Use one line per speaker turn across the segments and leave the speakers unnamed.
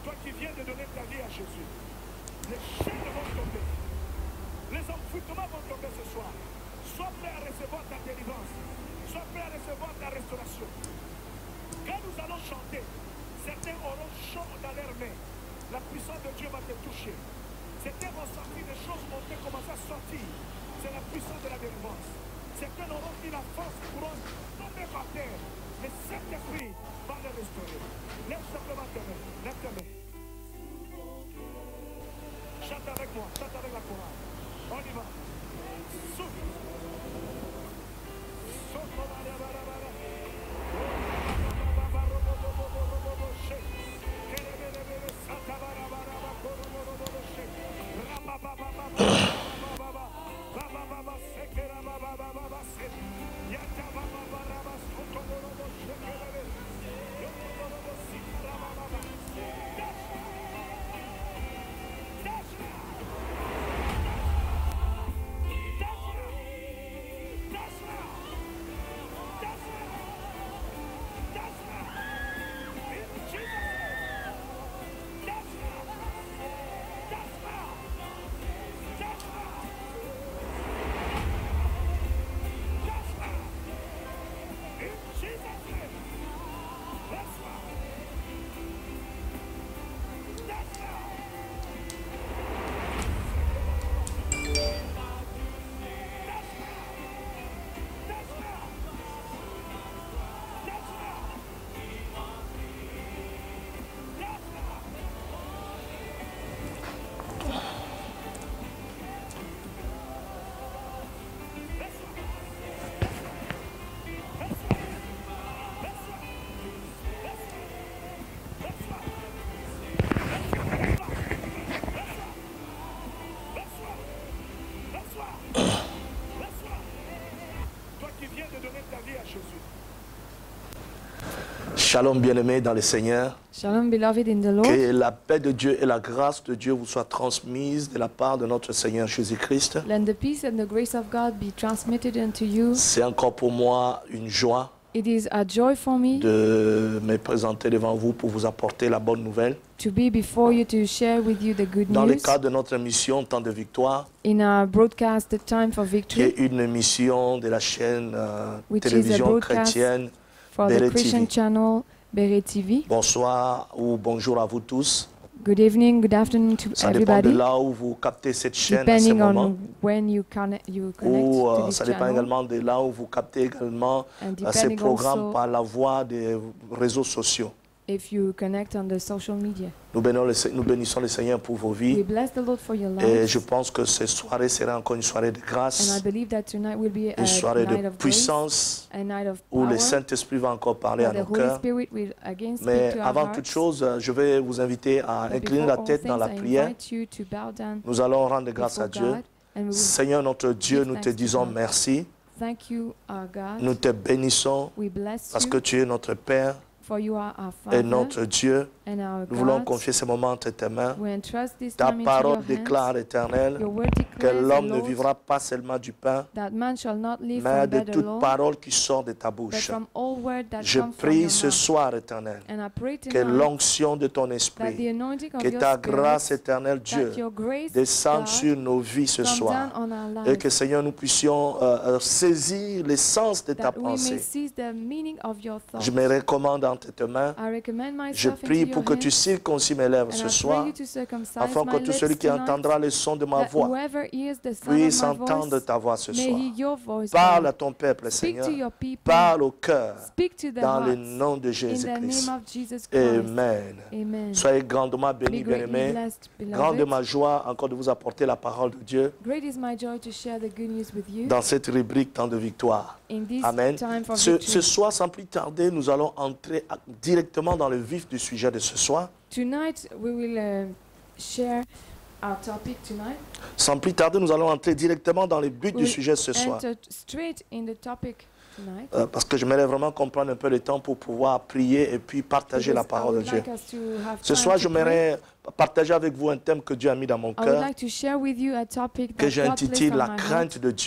Toi qui viens de donner ta vie à Jésus, les chaînes vont tomber. Les enfouissements vont tomber ce soir. Sois prêt à recevoir ta délivrance. Sois prêt à recevoir ta restauration. Quand nous allons chanter, certains auront chaud dans leurs mains. La puissance de Dieu va te toucher. Certains vont sortir des choses, vont commencer à sortir. C'est la puissance de la délivrance. Certains auront pris la force pour tomber par terre. Mais cet esprit va les restaurer. Lève simplement tes mains. Lève tes mains. Chante avec moi. Chante avec la chorale. On y va. Souffle.
Shalom bien-aimés dans le Seigneur.
Shalom, beloved in the Lord.
Que la paix de Dieu et la grâce de Dieu vous soient transmises de la part de notre Seigneur Jésus-Christ.
Let the peace and the grace of God be transmitted unto you.
C'est encore pour moi une joie
It is a joy for me
de me présenter devant vous pour vous apporter la bonne nouvelle.
to be before you to share with you the good
Dans le
news
cadre de notre émission Temps de Victoire,
in our broadcast, The Time for
qui
Victory,
est une émission de la chaîne
Which is a
télévision
broadcast
chrétienne
for the
Beret
Christian
TV.
channel, Beret TV.
Bonsoir ou bonjour à vous tous.
Good evening, good afternoon to
Ça dépend de
everybody,
là où vous captez cette chaîne à ce
depending
moment.
on when you connect
Ou
to this
ça dépend
channel,
également de là où vous captez également
and
ces
depending
programmes
also
par la voie des réseaux sociaux.
if you connect on the social media.
Nous bénissons le Seigneur pour vos
We
vies.
bless the Lord for your
Et
lives,
je pense que cette soirée sera encore une soirée de
and I
grâce,
believe that tonight will be
une
a
soirée
night
de
of grace,
puissance,
a night of
où
power,
le Saint-Esprit va encore parler à
where
nos
the Holy
cœurs.
Spirit will again speak
Mais
to our
avant
hearts.
toute chose, je vais vous inviter à
But
incliner
before
la
all
tête dans la
things, I
prière.
invite you to bow down
Nous allons rendre grâce à
before
Dieu.
God, and we will
Seigneur notre Dieu,
give
nous te
thanks to
disons
God.
merci.
Thank you, our God.
Nous te bénissons
We bless
parce
you,
que tu es notre Père
for you are our
et
Father
notre Dieu.
and our
Nous voulons
God.
confier ces moments entre tes mains.
We entrust this
Ta
time into
parole
your hands.
déclare, Éternel,
Your word
que
declares,
l'homme
O
ne
Lord,
vivra pas seulement du pain,
that man shall not live
mais
from
de
bread
toute
alone,
parole qui sort de ta
but
bouche.
from all word that
Je
comes from
prie
your
ce
mouth.
soir, Éternel,
And I pray
que
tonight
l'onction de ton
that the
esprit,
anointing of
que
your
ta
Spirit,
grâce, Éternel
that
Dieu,
your grace,
descende
God,
sur nos vies ce
come
soir.
down on our
Et
lives,
que, Seigneur, nous puissions saisir l'essence de ta
that we may
pensée.
seize the meaning of your thoughts.
Je me recommande entre tes mains.
I recommend
Je
myself
prie
into
pour
your
que tu
hands,
circoncis mes lèvres
and
ce
I pray
soir,
you to circumcise
afin que
my
tout celui
lips
qui
tonight,
entendra le son de ma
that
voix
whoever hears the sound
puisse
of my
entendre
voice
ta voix ce
may
soir.
hear your voice,
Parle
God.
à ton peuple,
Speak
Seigneur.
to your people.
Parle au cœur,
Speak to the
dans le
hearts.
nom de
In the
Jésus-Christ.
name of Jesus Christ.
Amen.
Amen.
Soyez grandement
Be
bénis,
greatly
bien-aimés.
blessed,
Grande
beloved.
ma joie encore de vous apporter la parole de Dieu
Great is my joy to share the good news with you
dans cette rubrique Temps de victoire.
in this
Amen.
time for
Ce
victory.
soir, sans plus tarder, nous allons entrer directement dans le vif du sujet de ce soir.
Tonight we will share our topic tonight.
Sans plus tarder, nous allons entrer directement dans le but du
We
sujet ce soir.
enter straight in the topic tonight.
Parce que j'aimerais vraiment comprendre un peu le temps pour pouvoir prier et puis partager la
Because I
parole de
would
Dieu.
like us to have
Ce
time
soir,
to pray.
j'aimerais partager avec vous un thème que Dieu a mis dans mon
I would
cœur,
like to share with you a topic
que
that
j'ai
God placed
intitulé
on
La
my heart,
crainte de Dieu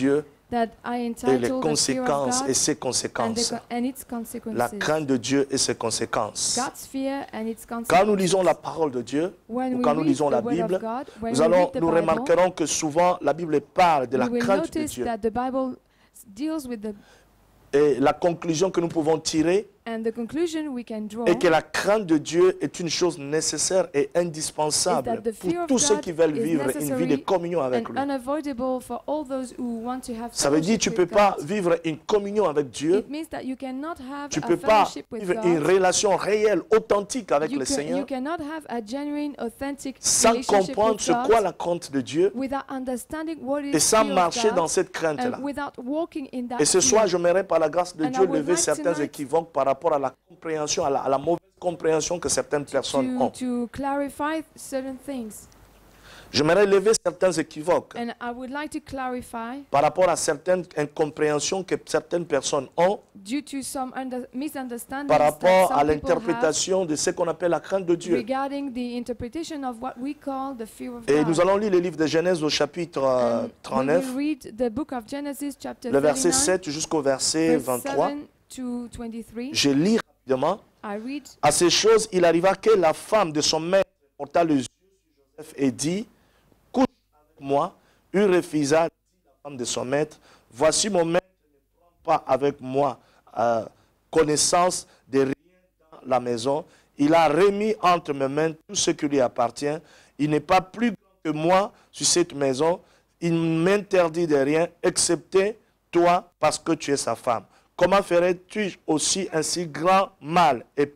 that I
et les
entitled The Fear of
conséquences
God
et ses conséquences.
and its
La
consequences.
crainte de Dieu et ses conséquences.
God's fear and its consequences.
Quand nous lisons la parole de Dieu,
When
ou
we
quand nous
read
lisons
the
la
Word of
Bible,
God, when
nous,
we read the
nous
Bible,
remarquerons que souvent la Bible parle de la
we will
crainte de
notice
Dieu.
that the Bible deals with the
Et la conclusion que nous pouvons tirer
and the conclusion we can draw
est que la crainte de Dieu est une chose nécessaire et indispensable
is that the
pour
fear of
tous ceux
God
qui veulent
is
vivre une vie de
necessary
communion avec
and
lui.
unavoidable for all those who want to have
Ça veut dire que tu ne peux
fellowship
pas
with God.
vivre une communion avec Dieu,
It means that you cannot have
tu ne
a
peux pas
fellowship with
vivre une
God.
relation réelle, authentique avec
You
le Seigneur
cannot have a genuine, authentic
sans
relationship
comprendre
with
ce qu'est
God
la crainte de Dieu
without understanding what is
et sans
fear of
marcher
God
dans cette crainte-là.
and without walking in that
Et ce
fear.
soir, j'aimerais par la grâce de
And
Dieu
I would
lever
like
certains
tonight
équivoques par rapport à la compréhension, à la mauvaise compréhension que certaines personnes ont.
to clarify certain things.
J'aimerais lever certains équivoques
And I would like to clarify
par rapport à certaines incompréhensions que certaines personnes ont
due to some misunderstandings
par
that
rapport à
some people have
l'interprétation de ce qu'on appelle la crainte de Dieu.
regarding the interpretation of what we call the fear of
Et
God.
nous allons lire le livre de Genèse au chapitre
And we
39,
will read the book of Genesis chapter
le verset
39,
7 jusqu'au verset
verse
23.
7 to 23.
Je lis rapidement.
I read,
À ces choses, il arriva que la femme de son maître porta les yeux sur Joseph et dit, couche avec moi. Il refusa, dit la femme de son maître, voici mon maître ne prend pas avec moi connaissance de rien dans la maison. Il a remis entre mes mains tout ce qui lui appartient. Il n'est pas plus grand que moi sur cette maison. Il m'interdit de rien, excepté toi, parce que tu es sa femme. Comment ferais-tu aussi un si grand mal et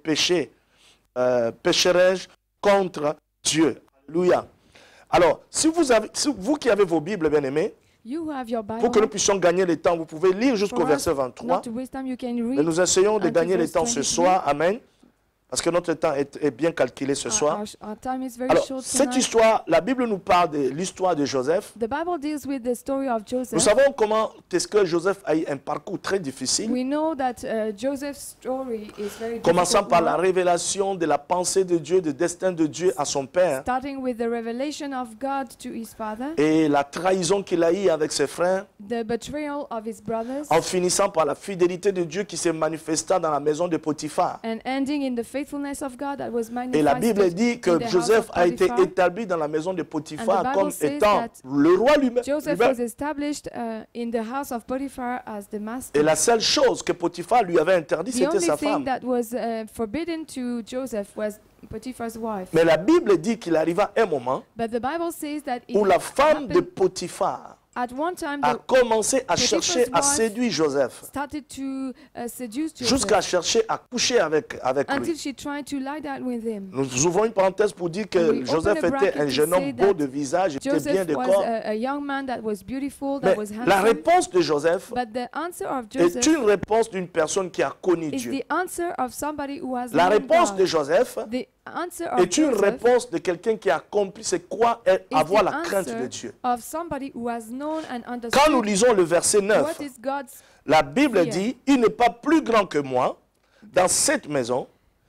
pécherais-je contre Dieu? Alléluia. Alors, si vous qui avez vos Bibles, bien-aimés,
you have your
pour que nous
Bible.
puissions gagner le temps, vous pouvez lire jusqu'au
For us
verset 23.
not to waste time, you can
Et
read.
nous essayons de
until
gagner le
verse
temps ce
23.
soir. Amen. Parce que notre temps est bien calculé ce soir.
Our time is very
Alors,
short
cette
tonight.
histoire, la Bible nous parle de l'histoire de Joseph.
The Bible deals with the story of
Nous
Joseph.
savons comment est-ce que Joseph a eu un parcours très difficile,
We know that Joseph's story is very
commençant
difficult
par la
one,
révélation de la pensée de Dieu, du destin de Dieu à son père,
starting with the revelation of God to his father,
et la trahison qu'il a eue avec ses frères,
the betrayal of his brothers,
en finissant par la fidélité de Dieu qui se manifesta dans la maison de Potiphar.
and ending in the faithfulness of God that was
Et la
manifested
Bible dit
in
que
the house
Joseph
of
a été
Potiphar.
établi dans la maison de Potiphar
And the Bible
comme
says
étant
that
le roi lui-même.
Joseph was established in the house of Potiphar as the master.
Et la seule chose que Potiphar lui avait interdit,
The
c'était
only
sa
thing
femme.
that was forbidden to Joseph was Potiphar's wife.
Mais la Bible dit qu'il arriva un moment
But the Bible says that it
où la femme de
happened
Potiphar
at one time
a
the
commencé à
Potiphar's
chercher à
wife
séduire Joseph,
started to seduce
jusqu'à
Joseph
chercher à coucher avec
until
lui.
she tried to lie down with him.
Nous ouvrons une parenthèse pour dire
We
que
open
Joseph
a
était
bracket
un
to
jeune
say
homme beau
that
de visage, était bien
Joseph
de
was
corps.
a young man that was beautiful,
Mais
that was
la
handsome.
réponse de Joseph
But the answer of
est
Joseph
une réponse d'une personne qui a connu
is
Dieu.
the answer of somebody who has
La
known
réponse
God.
de Joseph
The answer of
est une
Joseph
réponse de quelqu'un qui a accompli c'est quoi
is
avoir
the
la crainte de
answer
Dieu.
of somebody who has known and
Quand nous
understood
lisons le verset 9,
what is God's.
la Bible
fear.
dit, il n'est pas plus grand que moi dans cette maison,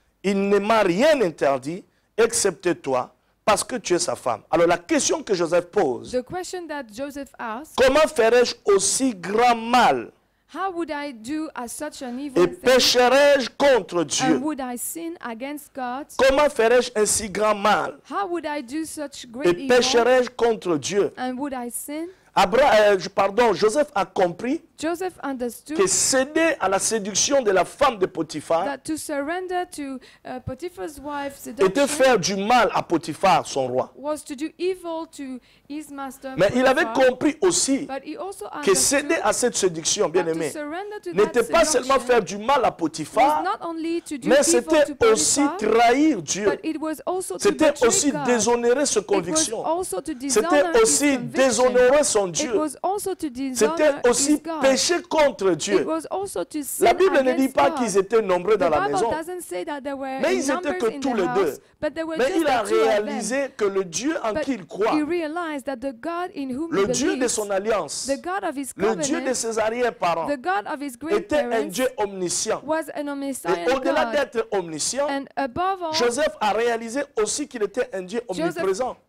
il ne m'a rien interdit, excepté toi, parce que tu es sa femme. Alors la question que Joseph pose,
The question that Joseph asked,
comment ferais-je aussi grand mal
how would I do such an
et
evil thing?
pécherais-je contre Dieu?
And would I sin against God?
Comment ferais-je un si grand mal
How would I do such
et
great evil?
pécherais-je contre Dieu?
And would I sin?
Joseph a compris
Joseph understood
que céder à la séduction de la femme de Potiphar
that to surrender to Potiphar's wife
était
seduction
faire du mal à Potiphar, son roi.
was to do evil to his master.
Mais il avait
Potiphar.
compris aussi
But he also
que
understood
céder à cette séduction, bien
that to
aimé,
surrender to
n'était
that
pas seulement
seduction
faire du mal à
was
Potiphar,
not only to do
mais
evil
c'était
to
aussi
Potiphar,
trahir Dieu.
but it was also to
C'était
betray
aussi
God.
déshonorer ses
It was
convictions.
also to
C'était
dishonor his
aussi
conviction.
déshonorer son
It
Dieu.
was also to dishonor
C'était aussi
his God.
pécher contre
It
Dieu.
was also to sin
La Bible ne dit
against
pas
God.
qu'ils étaient nombreux
The
dans la
Bible
maison.
doesn't say that there were
Mais ils étaient
numbers
que
in
tous
the
les
house,
deux.
but there were
Mais
just
il a
the two of them.
réalisé que le Dieu en
But
qui il croit,
he realized that the God in whom
le
he
Dieu de
believes,
son alliance,
the God of his
le Dieu de
covenant,
ses arrière-parents,
the God of his
était un
great-parents,
Dieu omniscient.
was an omniscient
Et au-delà
God.
d'être omniscient,
And above all,
Joseph a réalisé aussi qu'il était un Dieu
Joseph
omniprésent.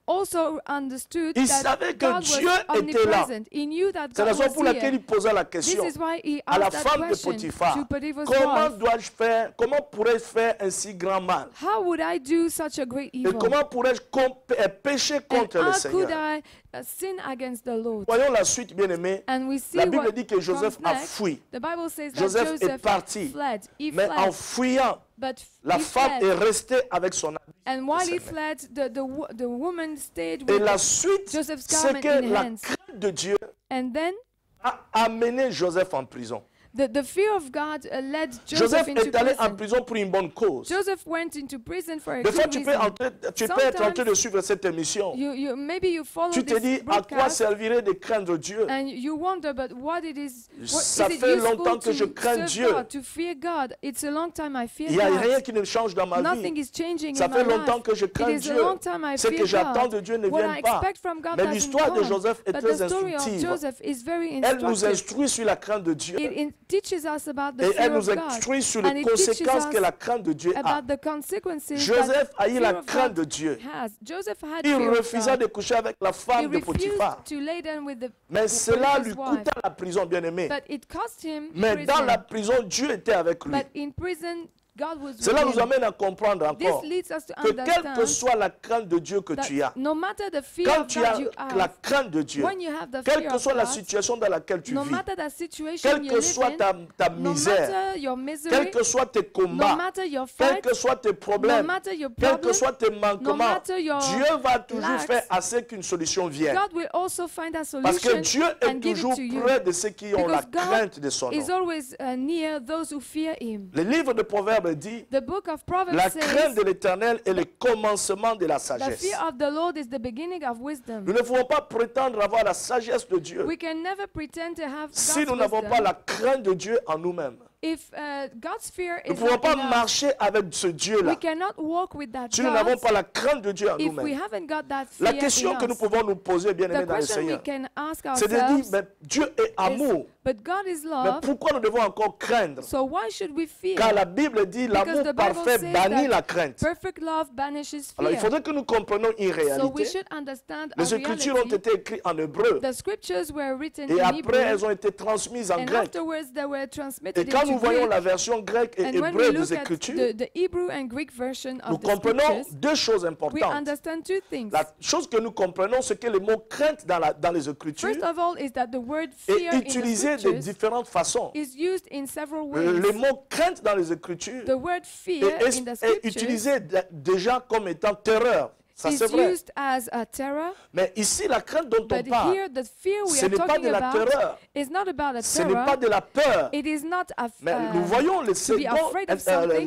also understood
Il
that
savait que
God
Dieu
was
était là.
omnipresent. He knew that
C'est la
God
raison
was
pour laquelle
here.
il posa la
This
question
is why he
à la
asked that
femme de
question
Potiphar.
to Potiphar's
Comment
wife.
dois-je faire, comment pourrais-je faire un si grand mal?
How would I do such a great
Et
evil?
comment pourrais-je pécher
And
contre le
how
Seigneur?
could I sin against the Lord?
Voyons la suite, bien-aimé.
And we see
La Bible
what
dit que Joseph
comes
a
next.
fui.
The Bible says that
Joseph est
Joseph
parti.
fled. He
Mais en
fled.
fuyant,
But
la
he
femme
fled.
est restée avec son habit.
And while he
Joseph.
fled, the woman stayed
Et
with
la suite,
Joseph's
c'est
garment
que
in
la
hands.
crainte de Dieu
And then
a amené Joseph en prison.
the fear of God led Joseph
Joseph
into
est allé en
prison.
prison pour une bonne cause.
Joseph went into prison for a
Des fois,
good
tu peux,
reason.
tu peux être en train de suivre cette émission.
Maybe you follow
Tu te
this
dis, à quoi
broadcast
servirait de craindre Dieu?
and you wonder, but what it is,
Ça
is it
fait
useful
longtemps que je
to
crains
serve
Dieu.
God, to fear God? It's a long time I fear
Il n'y a
God.
rien qui ne change dans ma
Nothing
vie.
is changing
Ça
in
fait
my
longtemps
life.
que je crains
It is a
Dieu.
long time I
Ce que
fear
j'attends
God.
de Dieu ne
What
vient
I
pas.
expect from God
Mais
doesn't
l'histoire de
come.
Joseph est
But
très
the story of
instructive.
Joseph is very
Elle nous
instructive.
instruit sur la crainte de Dieu.
It teaches us about the
Et
fear
elle
of
nous
God.
instruit sur
And
les
it teaches
conséquences
us
que la crainte de Dieu a.
about the consequences
Joseph
that
a eu
fear
la
of
crainte
God
de Dieu.
has. Joseph had
Il
fear of
refusa
God.
de coucher avec la
He
femme de
refused
Potiphar.
to lay down with the
Mais cela lui
Potiphar's wife.
coûta la prison, bien-aimé.
But it cost him
Mais dans
prison.
la prison, Dieu était avec lui.
But in prison, God was
Cela
with
nous
him.
amène à comprendre
This
encore
leads us to
que quelle que
understand
soit la crainte de Dieu que
that
tu as,
no matter the fear
quand
of
tu as
God you
la
have,
crainte de Dieu,
when you have the
quelle
fear
que
of
soit la
God,
situation dans laquelle tu
no
vis,
matter the situation
quelle
you
que
live
soit
in,
ta
no
misère,
matter your misery,
quels que soient tes
no
combats,
matter your
quels
fight,
que soient tes
no
problèmes,
matter your
quels que
problem,
soient tes
no
manquements,
matter your
Dieu va toujours
lacks,
faire assez qu'une solution vienne.
God will also find a
Parce que
solution
Dieu est
and give it
toujours
to you.
près de ceux qui ont la
Because God
crainte de son
is
nom.
always near those who fear Him.
Le livre de Proverbes dit,
The book of Proverbs
la crainte
says,
de l'Éternel est le commencement de la
the
sagesse.
fear of the Lord is the beginning of wisdom.
Nous ne pouvons pas prétendre avoir la sagesse de Dieu
We can never pretend to have
si nous
God's
n'avons pas
wisdom
la crainte de Dieu en nous-mêmes.
if God's fear
Nous ne
is
pouvons
not
pas
enough.
marcher avec ce Dieu-là
We cannot walk with that
si nous n'avons
God
pas la crainte de Dieu en
if we
nous-mêmes.
haven't got that
La
fear
question
in
que nous
us.
pouvons nous poser, bien aimés
The
dans le
question we
Seigneur,
can ask
c'est de dire,
ourselves
mais Dieu est amour.
but God is
Mais
love,
pourquoi nous devons encore craindre?
so why should we fear?
Car la Bible dit,
Because
l'amour
the Bible
parfait
says
bannit
that
la crainte.
Perfect love banishes
Alors il
fear.
faudrait que nous comprenions une
So we
réalité.
should understand a
Les Écritures ont
reality.
été écrites en hébreu.
The scriptures were written
Et
in
après,
Hebrew,
elles ont été transmises en
and
grec.
afterwards they were
Et
transmitted
quand
into
nous voyons
Greek.
la version grecque et
And when we
hébreu
look
des
at
Écritures,
the Hebrew and Greek version
nous
of the
comprenons
scriptures,
deux choses
we
importantes.
understand two things.
La chose que nous comprenons, c'est que le mot crainte dans les Écritures
First of all is that the word
est
fear in the
utilisé de
scriptures
différentes façons.
is used in several
Le
ways.
mot crainte dans les Écritures
The word fear
est,
in the
est
scriptures
utilisé déjà comme étant terreur. Ça,
is
c'est vrai.
used as a terror,
Mais ici, la crainte dont on
but
parle,
here the fear we
ce
are
n'est pas
talking
de la
about
terreur.
is not about a
Ce n'est pas
terror.
de la peur.
It is not a
Mais nous voyons le
to be
second,
afraid of something.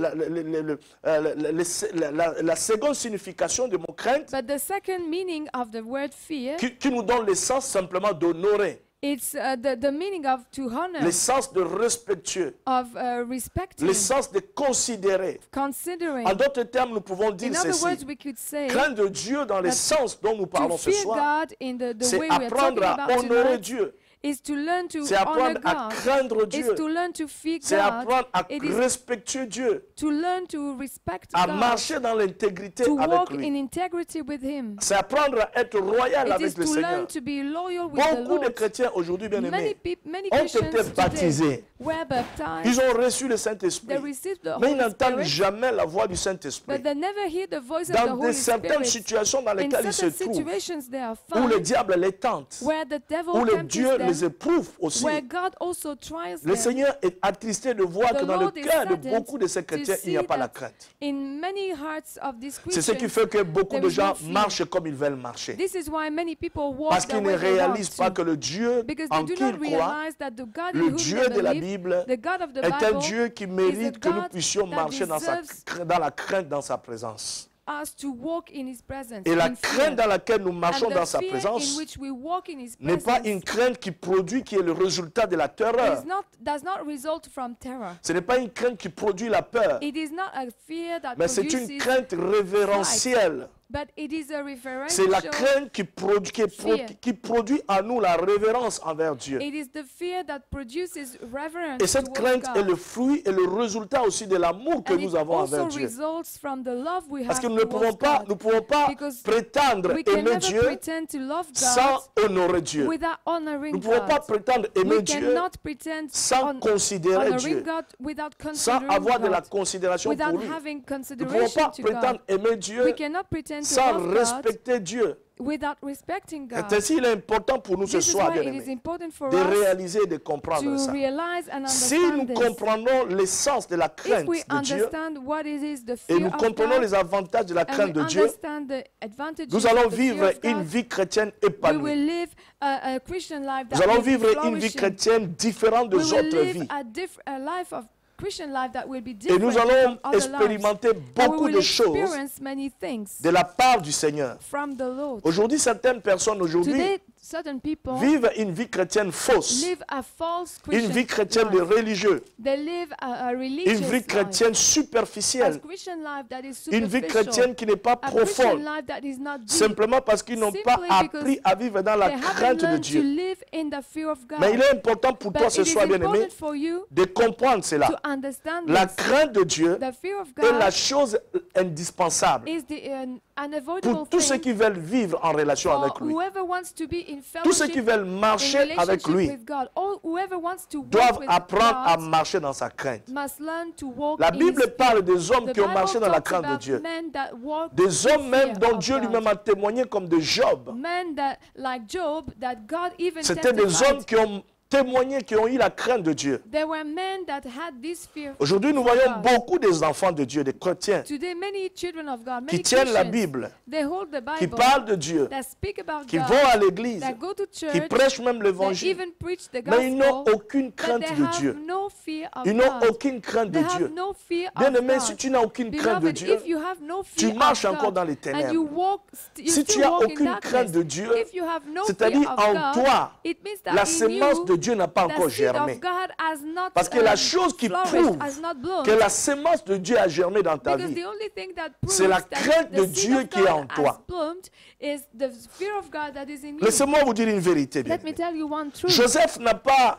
la seconde signification de mot crainte
But the second meaning of the word fear,
qui nous donne le sens simplement d'honorer,
it's the meaning of to honor,
le sens de respectueux,
of respecting,
le sens de considérer.
considering.
En d'autres termes, nous pouvons dire
In other
ceci.
words, we could say
Craindre Dieu dans le
that
sens dont nous
to
parlons ce
fear
soir,
God in the
c'est
way we are talking
apprendre à
about
honorer
tonight
Dieu.
is to learn to
C'est
honor
apprendre à
God.
craindre
Is
Dieu.
to learn to fear
C'est
God.
apprendre à
It is
respecter Dieu,
to learn to respect
à
God.
marcher dans l'intégrité
To
avec
walk in
lui.
integrity with Him.
C'est apprendre à être royal
It is
avec le
to
Seigneur.
learn to be loyal with the
Beaucoup de
Lord.
chrétiens aujourd'hui, bien
Many
aimés,
many
ont
Christians
été
today
baptisés.
were baptized.
Ils ont reçu le
They
Saint-Esprit,
received the
mais ils
Holy
n'entendent
Spirit,
jamais la voix du Saint-Esprit.
but they never hear the voice of the
Dans
Holy
certaines
Spirit.
situations dans
In
lesquelles ils se
certain
trouvent,
situations they are
où le
found
diable les tente,
where the devil
où le
tempts
Dieu les
them,
éprouve aussi,
where God also tries
le
them.
Seigneur est attristé de voir
The
que dans le
Lord is
cœur de
saddened
beaucoup de ces
to
chrétiens, il n'y a
see
pas la
that
crainte.
In many hearts of these
C'est ce qui
Christians,
fait que beaucoup
there
de
is no
gens
fear.
marchent comme ils veulent marcher.
This is why many people walk
Parce
the
qu'ils ne
way they want
réalisent pas
to.
que le Dieu
Because
en
they
qui
do not
ils croient,
realize that the God in
le
whom
Dieu
they
de la
believe,
Bible,
the God of the
est un
Bible,
Dieu qui mérite que nous
God
puissions
that
marcher dans
deserves
la crainte dans sa présence.
us to walk in His presence.
Et la
in fear.
crainte dans laquelle nous marchons
And
dans
the
sa
fear in
présence
which we walk in His
n'est pas
presence
une crainte qui produit, qui est le résultat de la terreur.
does not result from terror.
Ce n'est pas une crainte qui produit la peur,
It is not a fear that
mais c'est une
produces
crainte révérentielle.
But it is a
C'est la
reverential.
crainte qui produit en nous la révérence envers Dieu.
It is the fear that produces reverence
Et cette
towards
crainte est
God.
le fruit et le résultat aussi de l'amour que
And
nous
it
avons
also
envers Dieu.
results from the love we
Parce
have
que nous ne
towards
pouvons pas
God. Because
prétendre
we can
aimer
never
Dieu
pretend to love
sans
God
honorer Dieu.
without honoring
Nous ne pouvons pas
God.
prétendre aimer
We
Dieu
cannot pretend
sans considérer
honoring
Dieu,
God without
sans
considering
avoir de la
God,
considération
without
pour lui.
having
Nous ne pouvons
consideration
pas
to
prétendre
God.
aimer Dieu
We cannot pretend to
sans
love God
respecter Dieu.
without respecting God.
C'est ainsi il est important pour nous ce
This is
soir,
why
bien
it is
aimés,
important for
de
us
réaliser et de comprendre
to
ça.
realize and
Si nous
understand this.
comprenons l'essence de la
If
crainte
we
de Dieu
understand what it is, the
et
fear
nous
of
comprenons
God,
les avantages de la
and
crainte
we
de Dieu,
understand the advantages
nous allons
of the fear
vivre
of
une
God,
vie chrétienne
we
épanouie.
will live a Christian life
Nous
that
allons
will be
vivre une vie
flourishing.
chrétienne différente
We
des
will
autres
live
vies.
a life of Christian life that will be
Et
different
nous
from
allons
other lives.
expérimenter
And we
beaucoup
will
de choses
experience many things
de la part du Seigneur.
from the Lord.
Aujourd'hui, certaines personnes
Today, certain people
vivent une vie chrétienne fausse,
live a false
une vie
Christian
chrétienne de
life.
religieux,
They live a religious
une vie
life.
chrétienne
A
superficielle,
Christian life that is
une vie
superficial.
chrétienne qui n'est pas
A Christian
profonde,
life that is not deep.
simplement parce qu'ils n'ont pas
Simply
appris à vivre dans la
They haven't
crainte de
learned to
Dieu.
live in the fear of God.
Mais il est important pour toi
But
ce
it is
soir, bien-aimé,
important for you
de comprendre cela.
to understand
La
this.
crainte de Dieu
The fear of
est la
God
chose indispensable
is the unavoidable
pour tous ceux
thing
qui veulent vivre en relation
for
avec lui.
whoever wants to be in
Tous ceux qui
fellowship,
veulent
in
marcher avec
relationship
lui
with God. All whoever wants to walk
doivent
with
apprendre à
God
marcher dans sa crainte.
must learn to walk
La
in
Bible
His
parle
fear.
des hommes
The
qui ont
Bible
marché dans la
talks
crainte de
about
Dieu.
men that walk
Des
in
hommes même
fear
dont
of
Dieu
God.
lui-même a témoigné comme de Job.
Men that, like Job, that God even
C'était des
testified.
hommes qui ont témoigné, qui ont eu la crainte de Dieu.
There were men that had this fear.
Aujourd'hui, nous
for
voyons
God.
beaucoup des enfants de Dieu, des chrétiens,
Today, many children of God,
qui
many
tiennent la
Christians,
Bible,
they hold the
qui
Bible,
parlent de Dieu,
that speak about
qui
God,
vont à l'église,
that go to
qui
church,
prêchent même
that
l'évangile.
even preach the
Mais ils n'ont
gospel,
aucune
but
crainte
they
de
have
Dieu.
no fear of
Ils n'ont
God.
aucune crainte
They
de
have
Dieu.
no fear of
Bien-aimé,
God.
si tu n'as aucune crainte de
Beloved,
Dieu,
if you have no
tu
fear
marches
of
encore
God,
dans les
and
ténèbres.
you walk, you
Si tu
still
as
walk in
aucune
darkness,
crainte de Dieu,
if you have no
c'est-à-dire
fear of
en
God,
toi,
it means that
la
in
sémence
you,
de Dieu n'a pas
the
encore
seed
germé.
of God has not
Parce que la chose qui
flourished,
prouve
has not bloomed.
que la sémence de Dieu a germé dans ta
Because
vie,
the only thing that proves
c'est la
that
crainte
the
de
seed
Dieu
of
qui est en
God has
toi.
bloomed is the fear of God that is in you.
Laissez-moi vous dire une vérité. Bien
Let me tell you one truth.
Joseph n'a pas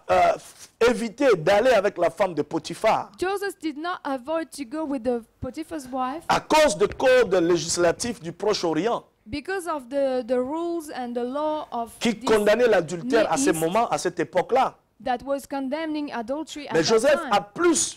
évité d'aller avec la femme de Potiphar
Joseph did not avoid to go with the Potiphar's wife
à cause du code législatif du Proche-Orient
because of the rules and the law of
qui
this
condamnait l'adultère à ce
East
moment, à cette époque-là.
that was condemning adultery at
Mais
that
Joseph
time.
a plus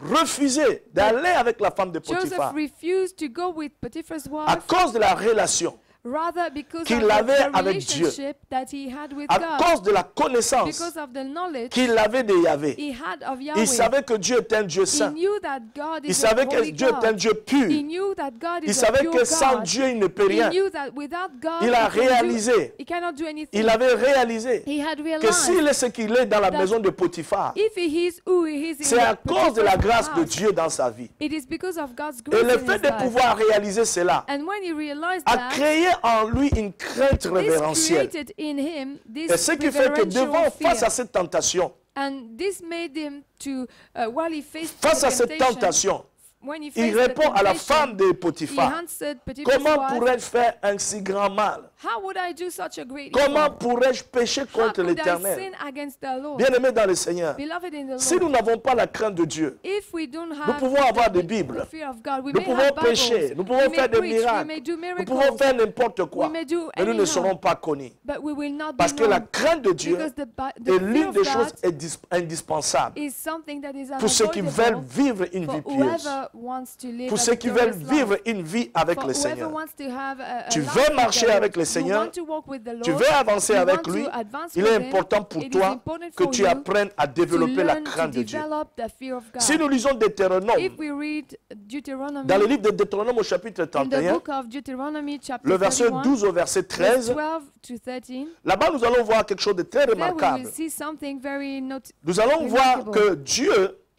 refusé d'aller avec la femme de
Joseph
Potiphar
refused to go with Potiphar's
à
wife
cause de la relation,
rather because
qu'il
of
avait
the
avec Dieu,
relationship that he had with
à
God,
cause de la connaissance
because of the knowledge
qu'il avait de Yahvé.
he had of Yahweh.
Il savait que Dieu est un Dieu
He
saint.
knew that God
Il
is a
savait que
holy
Dieu est un
God.
Dieu pur.
He knew that God
Il
is a
savait
pure
que sans
God.
Dieu, il ne peut
He
rien.
knew that without God,
Il a
he can do-
réalisé.
he cannot do anything.
Il avait réalisé
He had
que
realized
s'il est ce qu'il est dans la
that
maison de Potiphar,
if he is who he is in
c'est à
the
cause de la
Potiphar's
grâce de
house,
Dieu dans sa vie.
it is because of God's
Et
grace
le
in
fait
his
de
life.
pouvoir réaliser cela
And when he realized
a
that,
créé en lui une crainte
this
révérentielle.
created in him this
Et ce qui fait que devant,
reverential
face
fear.
à cette tentation,
And this made him to, while he faced
face
the
à cette tentation,
when he
il
faced the
répond à la
temptation,
femme de
he
Potiphar.
answered Potiphar's
Comment
wife,
pourrais-je faire un si grand mal?
how would I do such a great
Comment
evil?
pourrais-je pécher
How
contre
could I
l'Éternel?
sin against the Lord?
Bien-aimés dans le Seigneur,
Beloved in the
si
Lord,
nous n'avons pas la crainte de Dieu,
if we don't have
nous pouvons avoir des
the
Bibles,
fear of God, we
nous
may
pouvons
have Bibles,
pécher, nous
we
pouvons
may
faire des
preach, we
miracles,
may do
nous pouvons
miracles,
faire n'importe quoi,
we may do
mais nous ne
anyhow,
serons pas connus.
but we will not
Parce
be
que la
known,
crainte de Dieu
because the
est
fear
l'une
of
des choses
God
indispensables
is something that is
pour ceux qui veulent
unavoidable
vivre une
for
vie pieuse,
whoever wants to live
pour
a
ceux qui veulent
victorious
vivre
life.
une vie avec
For
le
whoever
Seigneur.
wants to have a
Tu
life
veux
with
marcher
the
avec
Lord,
le Seigneur,
you want to walk with the
tu
Lord,
veux avancer
you
avec
want
lui,
to advance
il
with
est
him,
important pour
it is
toi
important
que
for
tu
you
apprennes à
to
développer la
learn
crainte
to
de Dieu.
develop the fear of God.
Si nous lisons Deutéronome,
If we read Deuteronomy,
dans le livre de Deutéronome au chapitre
in the
31,
book of Deuteronomy chapter
le verset
31,
12 au verset
verse
13,
12 to 13,
là-bas nous allons voir quelque chose de très
there we will
remarquable.
see something very
Nous allons voir
remarkable.
que Dieu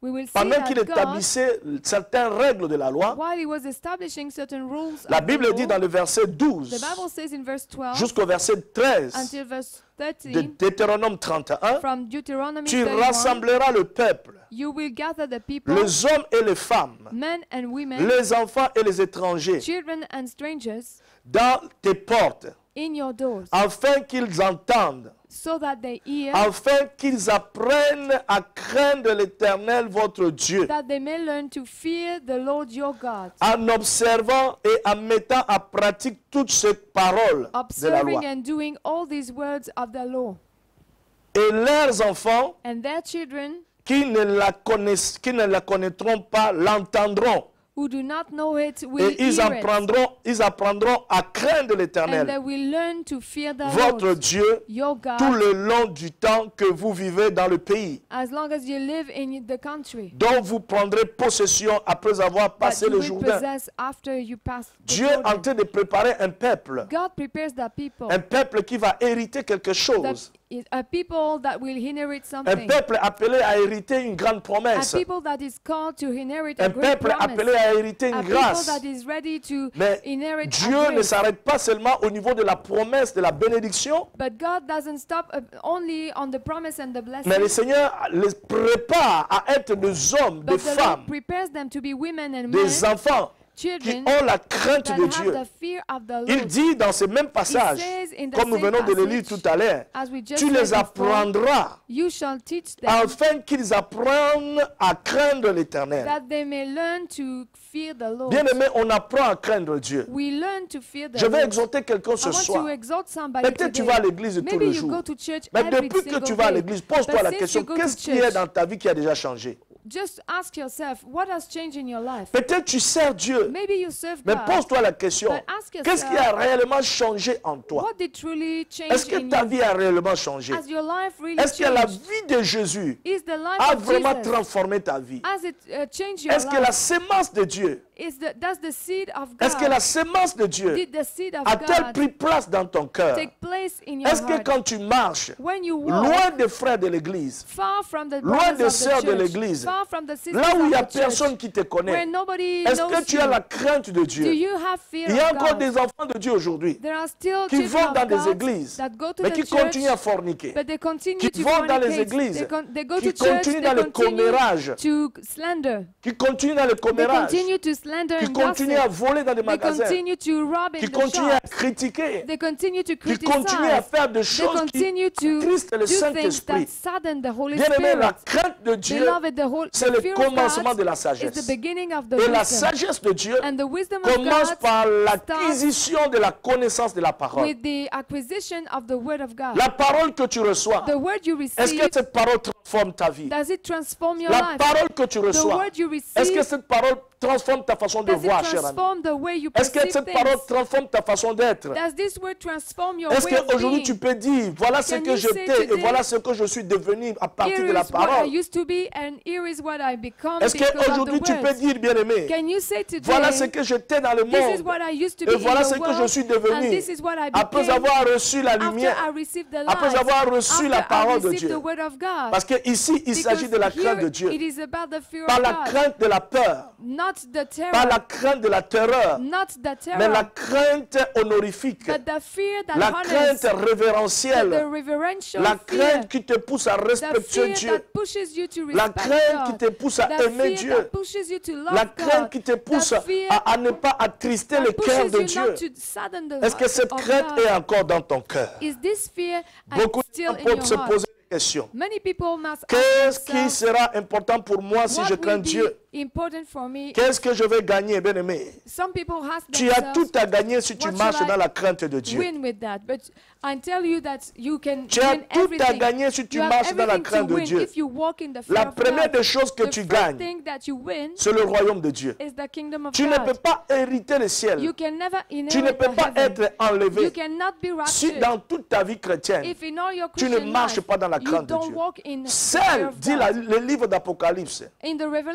we will see
pendant
that
qu'il
God,
établissait certaines règles de la loi,
while he was establishing certain rules
la
of the
Bible dit
law,
dans le verset
the
12
Bible says in verse 12
jusqu'au verset 13
until verse
de
13,
Deutéronome 31,
from Deuteronomy
tu
31,
rassembleras le peuple,
you will gather the people,
les hommes et les femmes,
men and women,
les enfants et les étrangers,
children and strangers,
dans tes portes,
in your doors,
afin qu'ils entendent,
so that they hear,
afin qu'ils apprennent à craindre l'Éternel votre Dieu,
that they may learn to fear the Lord your God,
en observant et en mettant en pratique toutes ces paroles de la loi.
observing and doing all these words of the law.
Et leurs enfants
And their children
qui ne la connaîtront pas l'entendront.
who do not know it will
Et ils
hear it,
apprendront à craindre
and they
l'Éternel,
will learn to fear the
votre
Lord
Dieu,
your God,
tout le long du temps que vous vivez dans le pays,
as long as you live in the country
dont vous prendrez possession après avoir
that
passé
you
le
will
Jourdain.
possess after you pass the
Dieu est en
Jordan.
train de préparer un peuple qui va hériter quelque chose.
That is a people that will inherit
Un
something.
peuple appelé à hériter une grande
A
promesse.
people that is called to inherit a
Un
great
peuple
promise.
appelé à hériter
A
une
people
grâce.
that is ready to
Mais
inherit a
Dieu ne
grace.
s'arrête pas seulement au niveau de la promesse, de la bénédiction,
But God doesn't stop only on the promise and the blessing.
mais le Seigneur les prépare à être des hommes, des
But the Lord
femmes,
prepares them to be women and men,
des enfants qui
children
ont la crainte
that
de
have
Dieu.
the fear of the
Il
Lord.
dit dans ce même passage,
says in the
comme nous
same
venons de le lire
passage,
tout à l'heure,
As we just
tu
read
les
before,
apprendras
you shall teach them
afin qu'ils apprennent à craindre l'Éternel.
that they may learn to fear the Lord.
Bien aimé, on apprend à craindre Dieu.
We learn to fear the
Je vais
Lord.
exhorter quelqu'un
I
ce
want
soir.
to exalt somebody
Peut-être tu
today.
vas à l'église tous
Maybe
les
you
jours.
go to church
Mais
every
depuis que
single
tu vas à
day.
l'église, pose-toi
But
la
since
question,
you go to
qu'est-ce qui est
church,
dans ta vie qui a déjà changé?
just ask yourself, what has changed in your life?
Peut-être tu sers Dieu,
Maybe you serve
mais
God.
pose-toi la question,
But ask
qu'est-ce qui
yourself,
a réellement changé en toi?
what did truly change
Est-ce que
in
ta
you?
vie a réellement changé?
Has your life really
Est-ce que la
changed?
vie de Jésus
Is the life
a
of
vraiment
Jesus,
transformé ta vie?
has it changed your
Est-ce que la
life?
sémence de Dieu,
Does the seed of
est-ce que la
God,
sémence de Dieu
did the seed of
a-t-elle
God
pris place dans ton cœur?
take place in your
Est-ce que
heart?
quand tu marches,
When you walk
loin des frères de l'église,
far from the
loin
brothers
des
of
sœurs
the
de
church,
l'église,
far from the sisters
là où il n'y a
of the church,
personne qui te
where
connaît,
nobody
est-ce
knows
que tu as
you,
la crainte de
do
Dieu?
you have fear
Il y a
of
encore
God?
des enfants de Dieu aujourd'hui
There are still
qui
children
vont dans
of
des
God
églises,
that go to
mais
the
qui
church,
continuent à forniquer,
but they continue
qui
to
vont dans les
fornicate.
églises,
They go
qui
to church,
continuent
they
dans le
continue
commérage,
to slander.
qui continuent dans le
They
commérage,
continue to slander
qui
and
continuent à
gossip.
voler dans des
They
magasins,
continue to rob in
qui
the
continuent à
shops.
critiquer,
They continue to
qui continuent à
criticize.
faire des
They
choses qui
continue to
attristent le
do things
Saint-Esprit.
that sadden the Holy
Bien aimé, la
Spirit.
crainte de Dieu,
Beloved,
c'est le
fear
commencement
of
de la
God is
sagesse.
the beginning of the
Et la
wisdom.
sagesse de Dieu
And the wisdom of
commence
God
par
starts
l'acquisition de la connaissance de la parole.
with the acquisition of the word of God.
La parole que tu reçois,
The word you
est-ce que
receive,
cette parole transforme ta vie?
does it transform your
La
life?
parole que tu
The
reçois,
word you
est-ce que
receive,
cette parole transforme ta façon de
does it
voir, cher ami?
transform the way you
Est-ce que
perceive
cette parole
things?
transforme ta façon d'être?
Does this word transform your
Est-ce
way of
qu'aujourd'hui
being?
tu peux dire, voilà ce
Can
que
you say
j'étais et
today,
voilà ce que je suis devenu à partir
Here
de la
is what I
parole?
used to be and here is what I become
Est-ce
because of
qu'aujourd'hui
the
tu peux
words.
dire, bien-aimé,
Can you say today,
voilà ce que j'étais dans le
this is
monde
what I used to be
et voilà
in
ce
the
que je
world
suis
and
devenu
this is what I
après
became
avoir reçu la
after
lumière,
I received the
après
light,
avoir reçu la
after I
parole de
received
Dieu?
the word of God.
Parce que ici, il s'agit de la
Because
crainte de
here
Dieu.
it is about the fear
Pas
of
la
God,
crainte de la peur,
not the
pas la
terror,
crainte de la terreur,
not the
mais la
terror,
crainte honorifique,
but the fear that
la
honors,
crainte
the
révérentielle,
reverential
la
fear,
crainte qui te pousse à
the
respecter
fear
Dieu,
that pushes you to
la
respect
crainte qui
God,
te pousse à
the
aimer
fear
Dieu,
that pushes you to love
la crainte
God,
qui te pousse
that fear
à ne pas attrister le
that
cœur
pushes
de
you
Dieu.
not to sadden the
Est-ce que
heart
cette
of
crainte
God.
est encore dans ton cœur?
Is this fear
Beaucoup de
still
gens
in
peuvent
your
se
heart?
poser des questions.
Many people must ask
Qu'est-ce qui
themselves,
sera important pour moi si
what
je
will
crains
be
Dieu?
important for me?
Qu'est-ce que je vais gagner, bien-aimé?
Some people ask
Tu as tout
themselves,
à gagner si tu
what
marches
shall I
dans la crainte de Dieu.
win with that? But I tell you that you can
Tu as
win
tout à
everything.
gagner si tu
You have
marches dans la
everything to
crainte de
win
Dieu.
if you walk in the fear
La
of
première
God.
des choses que
The
tu
first
gagnes,
thing that you win
c'est le royaume de Dieu.
is the kingdom of
Tu ne peux
God.
pas hériter le ciel.
You can never
Tu ne
inherit
peux
the
pas
heaven.
être enlevé
You cannot be
si
raptured
dans toute ta vie chrétienne,
if in all your
tu ne
Christian
marches
life
pas dans la
you
crainte de
don't
Dieu.
walk in the fear
Seul,
of
dit
God.
le livre d'Apocalypse,
In the Revelation
ceux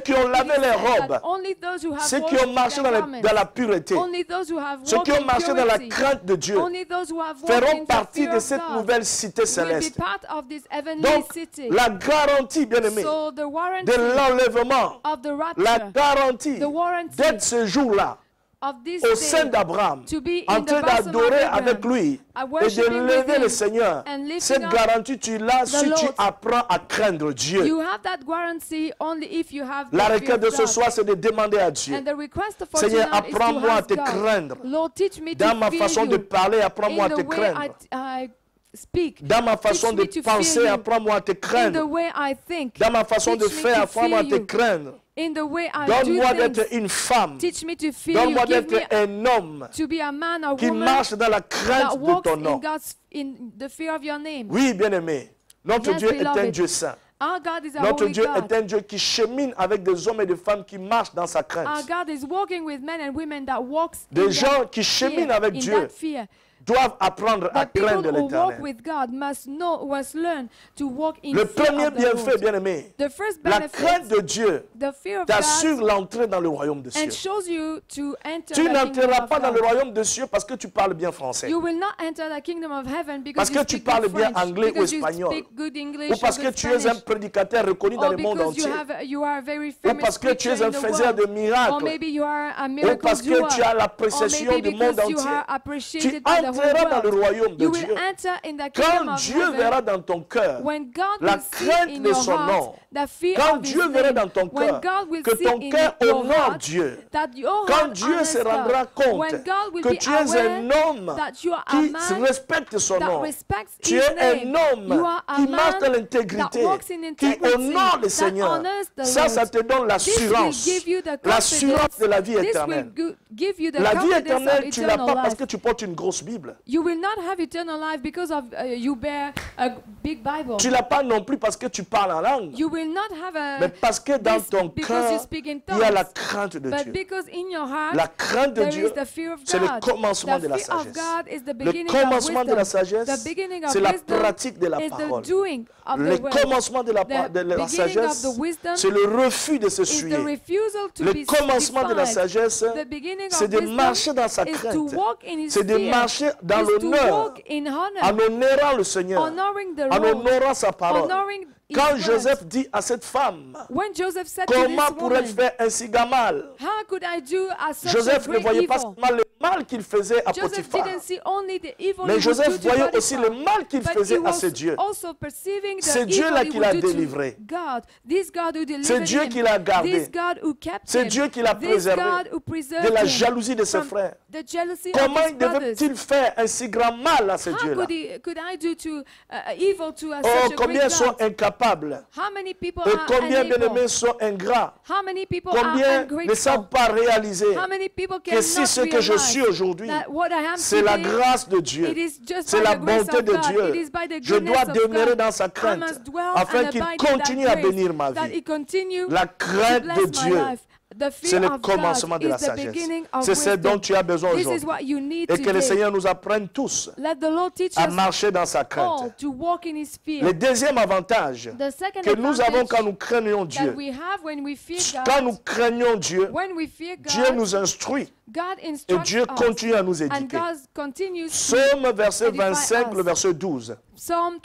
qui ont lavé les robes,
that only those who have
ceux qui
washed
ont marché
their
dans
garments,
la pureté,
only those who have
ceux qui
walked
ont
in
marché dans la
purity,
crainte de Dieu,
only those who have walked
feront
in the
partie
fear
de
of
cette
God
nouvelle cité
will be
céleste.
part of this heavenly
Donc,
city.
la garantie, bien-aimé,
So the warranty
de l'enlèvement,
of the
la
rapture
garantie
the warranty
d'être ce jour-là
of this
au sein
day
d'Abraham,
to be
en
in the
train
bosom of
d'adorer
Abraham,
avec lui et de
worshiping with
lever le
him
Seigneur.
and lifting
Cette
up
garantie, tu l'as si tu
Lord.
apprends à craindre Dieu.
you have that guarantee only if you have
La
the fear
requête de
of
ce
God.
soir, c'est de demander à Dieu.
And the request for
Seigneur,
tonight is to
apprends-moi à
ask
te
God,
craindre.
Lord, teach me
Dans
to
ma
fear
façon de
you
parler, apprends-moi à
in
te
the way
craindre.
I speak.
Dans ma façon
Teach
de
me to fear
penser,
you.
apprends-moi à te
In the
craindre.
way I think.
Dans ma façon de
Teach me
faire,
to
apprends-moi à
fear
te
you.
craindre.
In the way I
Donne-moi
do
d'être
things.
une femme.
Teach me to fear you.
Donne-moi
Give
d'être
me
un homme
to be a man or
qui
woman
marche dans la
that
crainte de
walks
ton
in
nom.
in the fear of your name.
Oui, bien-aimé. Notre
Yes,
Dieu est un
beloved.
Dieu saint.
Our God is a
Notre
holy
Dieu
God.
est un Dieu qui chemine avec des hommes et des femmes qui marchent dans sa
Our
crainte.
God is walking with men and women that walks
Des
in
gens
that
qui
fear,
cheminent avec
in
Dieu
that fear.
doivent apprendre à
The people
craindre
who walk
l'Éternel.
with God must learn to walk in
Le
fear
premier
of the
bienfait,
Lord.
bien-aimé,
The first
la
benefit,
crainte de Dieu
the fear of
t'assure
God,
l'entrée dans le royaume des cieux.
and shows you to enter
Tu
the kingdom
n'entreras
of
pas dans le
God.
royaume des cieux parce que tu parles bien français.
You will not enter the kingdom of heaven
Parce
because
que
you
tu
speak
parles
good
bien
French,
anglais ou
because you
espagnol.
speak good English
Ou parce
or
que
good
tu es un
Spanish,
prédicateur reconnu dans
or
le monde
because
entier.
you are a very
Ou
famous
parce que tu
preacher
es un
in the
faiseur
world.
de
Or
miracles.
maybe you are a
Ou
miracle
parce que
doer.
tu as
Or
l'appréciation
maybe
du monde
because you
entier.
are
Tu
appreciated by the
entreras dans le
whole world.
royaume de
You
Dieu.
will enter in the kingdom
Quand
of
Dieu
heaven.
verra dans ton cœur
When God
la
will see
crainte
in
de
your
son
heart
nom,
the fear
quand
of His
Dieu verra
name,
dans ton
when
cœur
God will
que
see
ton
in
cœur
your
honore
heart
Dieu,
that your
quand
heart
Dieu se
honors
rendra
God,
compte
when God will
que
be
tu es
aware
un homme
that you are a
qui
man
respecte son
that
nom,
respects
tu
His
es
name,
un homme
you are a
qui marche dans
man
l'intégrité,
that walks in
qui
integrity,
honore le
that
Seigneur.
honors the
Ça
Lord.
te donne
This will
l'assurance,
give you the
l'assurance
confidence.
de la vie
This will
éternelle.
give you the
La vie
confidence
éternelle,
of
tu l'as
eternal
pas parce
life.
que tu portes une grosse Bible.
You will not have eternal life because of you bear a big Bible.
Tu l'as pas non plus parce que tu parles en langue,
You will not have a
mais parce que dans
this
ton
because
cœur,
you speak in
il y a la
tongues.
crainte de
But
Dieu.
because in your heart
La crainte de
there
Dieu,
is the fear of
c'est le
God.
commencement de la
The fear of
sagesse.
God is the
Le
beginning of
commencement de la
wisdom.
sagesse,
The beginning of
c'est la
wisdom
pratique de la
is
parole.
the doing of
Le
the word.
commencement de la
The beginning of
sagesse,
the wisdom
c'est le refus de
is the
s'essuyer.
refusal to
Le
be
commencement de la
defied.
sagesse,
The beginning
c'est
of
de
wisdom
marcher dans sa
is to
crainte.
walk in His
C'est de
fear.
marcher dans
Is to
l'honneur,
walk in honor,
en honorant le Seigneur,
honoring the
en
Lord,
honorant sa parole.
honoring His
Quand
word.
Joseph dit à cette femme,
When Joseph said to
comment
this
pourrais-je
woman,
faire un si grand mal?
how could I do such
Joseph
a
ne
great
voyait pas
evil?
seulement le mal qu'il faisait à
Joseph
Potiphar,
didn't see only the evil
mais
he would do
Joseph
to
voyait aussi
Potiphar,
le mal qu'il
but
faisait
he
à
was
ses dieux.
also perceiving the
C'est
evil
Dieu-là
he
qui
would
l'a
do to
délivré.
God. This God who delivered
C'est Dieu
him.
qui l'a gardé.
This God who kept
C'est
him.
Dieu qui l'a
This
préservé
God who preserved
de la
him
jalousie de ses
from
frères.
the jealousy
Comment
of his brothers.
devait-il faire un si grand mal à ces
How
dieux-là?
could I do to evil to
Oh,
such a
combien
great
sont
God?
incapables.
How many people
Et
are
combien
unable?
bien-aimés sont ingrats.
How many people are
Combien ne savent
ungrateful?
pas réaliser
How many people
que
cannot
si ce que je
realize
suis aujourd'hui,
that what I am
c'est la
today,
grâce de Dieu,
it is just
c'est
by
la
the grace
bonté
of
de
God. It
Dieu.
is by the
Je
goodness
dois
of
demeurer
God.
dans sa
I
crainte
must dwell
afin
and
qu'il
abide in that
continue à
grace,
bénir ma
that
vie.
He continue
La
to
crainte
bless
de
my
Dieu,
life. The
c'est
fear
le
of
commencement
God
de la
is the
sagesse.
beginning of
C'est ce
wisdom.
dont tu as besoin
This is
aujourd'hui.
what you need
Et que le
today.
Seigneur nous apprenne tous
Let the Lord teach
à
us
marcher dans sa
all
crainte.
to walk in His fear.
Le deuxième avantage
The second
que nous avons
advantage
quand nous craignons
that
Dieu,
we have when we fear
quand
God,
nous craignons Dieu,
when we fear
Dieu
God,
nous instruit
God
et
instructs
Dieu
us,
continue à nous
and
éduquer.
God continues to
Psaume verset
edify
25,
us.
le verset 12.
Psalm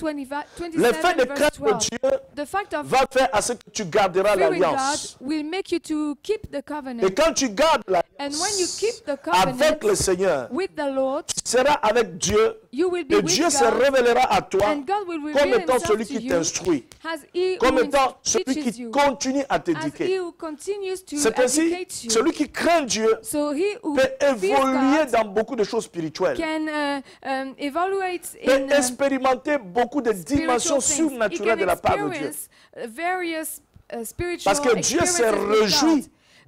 Le fait
27
de
verse
craindre
12.
Dieu
The fact of
va faire à ce que tu garderas
fearing God
l'alliance.
will make you to keep the
Et
covenant.
quand tu gardes
And when you
l'alliance
keep the
avec le
covenant
Seigneur,
with the Lord,
tu seras avec Dieu
you will be
et
with
Dieu se
God,
révélera à toi
and God will
comme
reveal
étant
Himself
celui
to
qui
you
t'instruit,
as He
comme
who
étant celui
teaches
qui
you,
continue à
as He
t'éduquer.
who continues to
C'est ainsi,
educate you.
celui qui craint Dieu
So he who
peut
fears
évoluer
God
dans beaucoup de choses spirituelles,
can evaluate
peut
in
expérimenter beaucoup de dimensions
spiritual things. He
surnaturelles
can
de la part de Dieu.
experience various spiritual
Parce que Dieu se
experiences with
réjouit
God.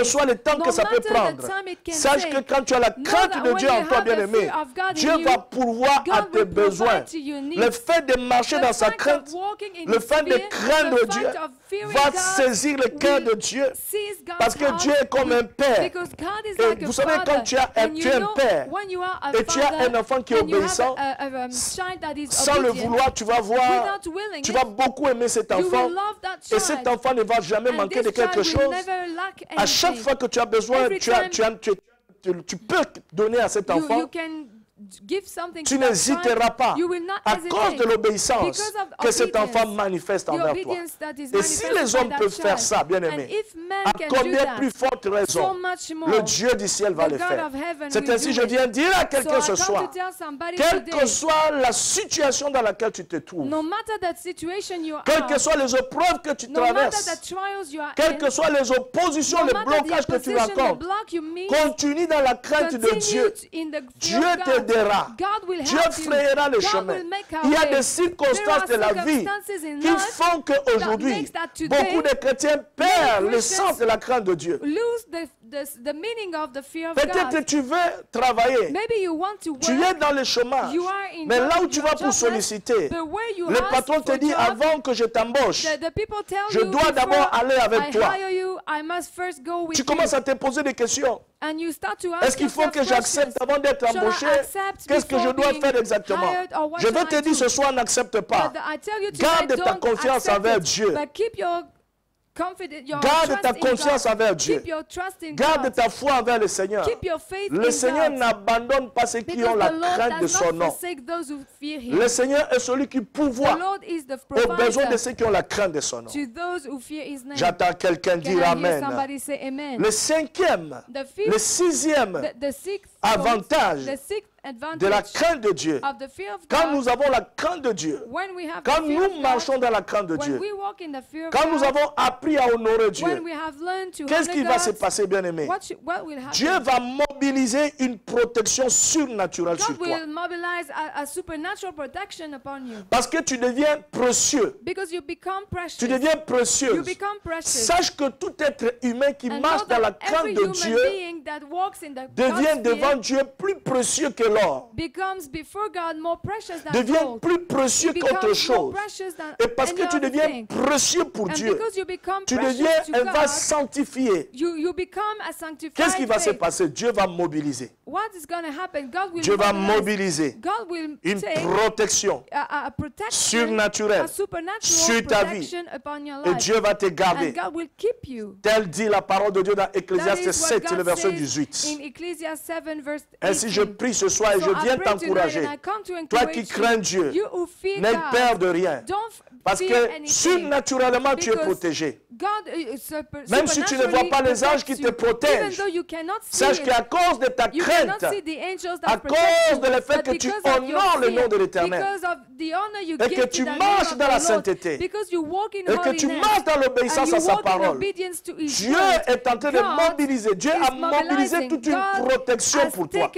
que soit le temps
no
que ça peut
matter the
prendre,
time it can
sache que
take,
quand tu as la
know
crainte
that
de
when
Dieu
you
en toi,
have the
bien-aimé,
fear of God in
Dieu
you,
va pourvoir à
God
tes
will
besoins.
provide to your needs.
Le fait de marcher dans sa crainte, le fait de craindre Dieu, va saisir le cœur de Dieu. Parce que Dieu est comme un père. Et vous savez, quand tu es un père et tu as un enfant qui est obéissant, sans le vouloir, tu vas voir, tu vas beaucoup aimer cet enfant. Et cet enfant ne va jamais manquer de quelque chose. À chaque fois que tu as besoin, tu peux donner à cet enfant. Tu n'hésiteras pas à cause de l'obéissance que cet enfant manifeste envers toi. Et si les hommes peuvent faire ça, bien aimé, à combien plus forte raison le Dieu du ciel va le faire. C'est ainsi je viens dire à quelqu'un ce soir, quelle que soit la situation dans laquelle tu te trouves, quelles que soient les épreuves que tu traverses, quelles que soient les oppositions, les blocages que tu rencontres, continue dans la crainte de Dieu. Dieu t'aidera. Dieu frayera le chemin. Il y a des circonstances de la vie qui font qu'aujourd'hui, beaucoup de chrétiens perdent le sens de la crainte de Dieu. Peut-être que tu veux travailler, tu es dans le chômage, mais là où tu vas pour solliciter, le patron te dit avant que je t'embauche, je dois d'abord aller avec toi. Tu commences à te poser des questions. Est-ce qu'il faut que j'accepte avant d'être embauché? Qu'est-ce que je dois faire exactement? Je vais te dire ce soir, n'accepte pas. Garde ta confiance envers Dieu. Garde ta confiance envers Dieu. Garde ta foi envers le Seigneur. Le Seigneur n'abandonne pas ceux qui ont la crainte de son nom. Le Seigneur est celui qui pourvoit aux besoins de ceux qui ont la crainte de son nom. J'attends quelqu'un dire Amen. Le cinquième, le sixième avantage de la crainte de Dieu. Quand nous avons la crainte de Dieu, quand nous marchons dans la crainte de Dieu, quand nous avons appris à honorer Dieu, qu'est-ce qui va se passer, bien-aimé? Dieu va mobiliser une protection surnaturelle sur toi. Parce que tu deviens précieux. Tu deviens précieux. Sache que tout être humain qui marche dans la crainte de Dieu devient devant Dieu plus précieux que l'or. Devient plus précieux qu'autre chose. Et parce que tu deviens précieux pour Dieu, tu deviens un vase sanctifié. Qu'est-ce qui va se passer? Dieu va mobiliser. Dieu va mobiliser une protection surnaturelle sur ta vie. Et Dieu va te garder. Tel dit la parole de Dieu dans Ecclésiaste 7, le verset 18. Ainsi je prie ce soir et je viens t'encourager. Toi qui crains Dieu, n'aie peur de rien. Parce que surnaturellement tu es protégé. Même si tu ne vois pas les anges qui te protègent, sache qu'à cause de ta crainte, à cause de le fait que tu honores le nom de l'Éternel, et que tu marches dans la sainteté, et que tu marches dans l'obéissance à sa parole, Dieu est en train de mobiliser, Dieu a mobilisé toute une protection pour toi.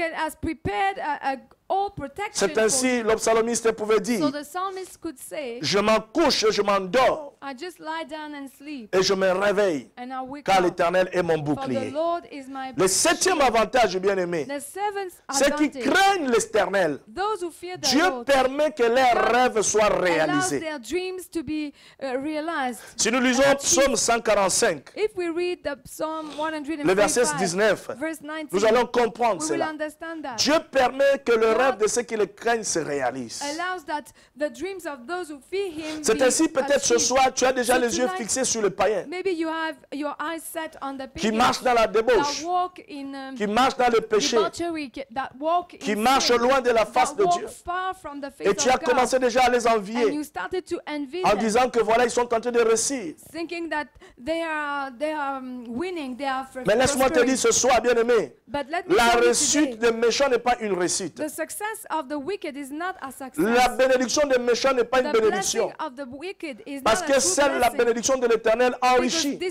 C'est ainsi le psalmiste pouvait dire, je m'en couche, je m'endors et je me réveille car l'Éternel est mon bouclier. Le septième avantage, bien-aimé, c'est qu'ils craignent l'Éternel. Dieu permet que leurs rêves soient réalisés. Si nous lisons Psaume 145, le verset 19, nous allons comprendre cela. Dieu permet que le rêve de ceux qui le craignent se réalise. C'est ainsi peut-être ce soir tu as déjà les yeux fixés sur le païen qui marche dans la débauche, qui marche dans le péché, qui marche loin de la face de Dieu. Et tu as commencé déjà à les envier en disant que voilà, ils sont en train de réussir. Mais laisse-moi te dire ce soir, bien-aimé, la réussite des méchants n'est pas une réussite. La bénédiction des méchants n'est pas une bénédiction. Parce que seule la bénédiction de l'Éternel enrichit.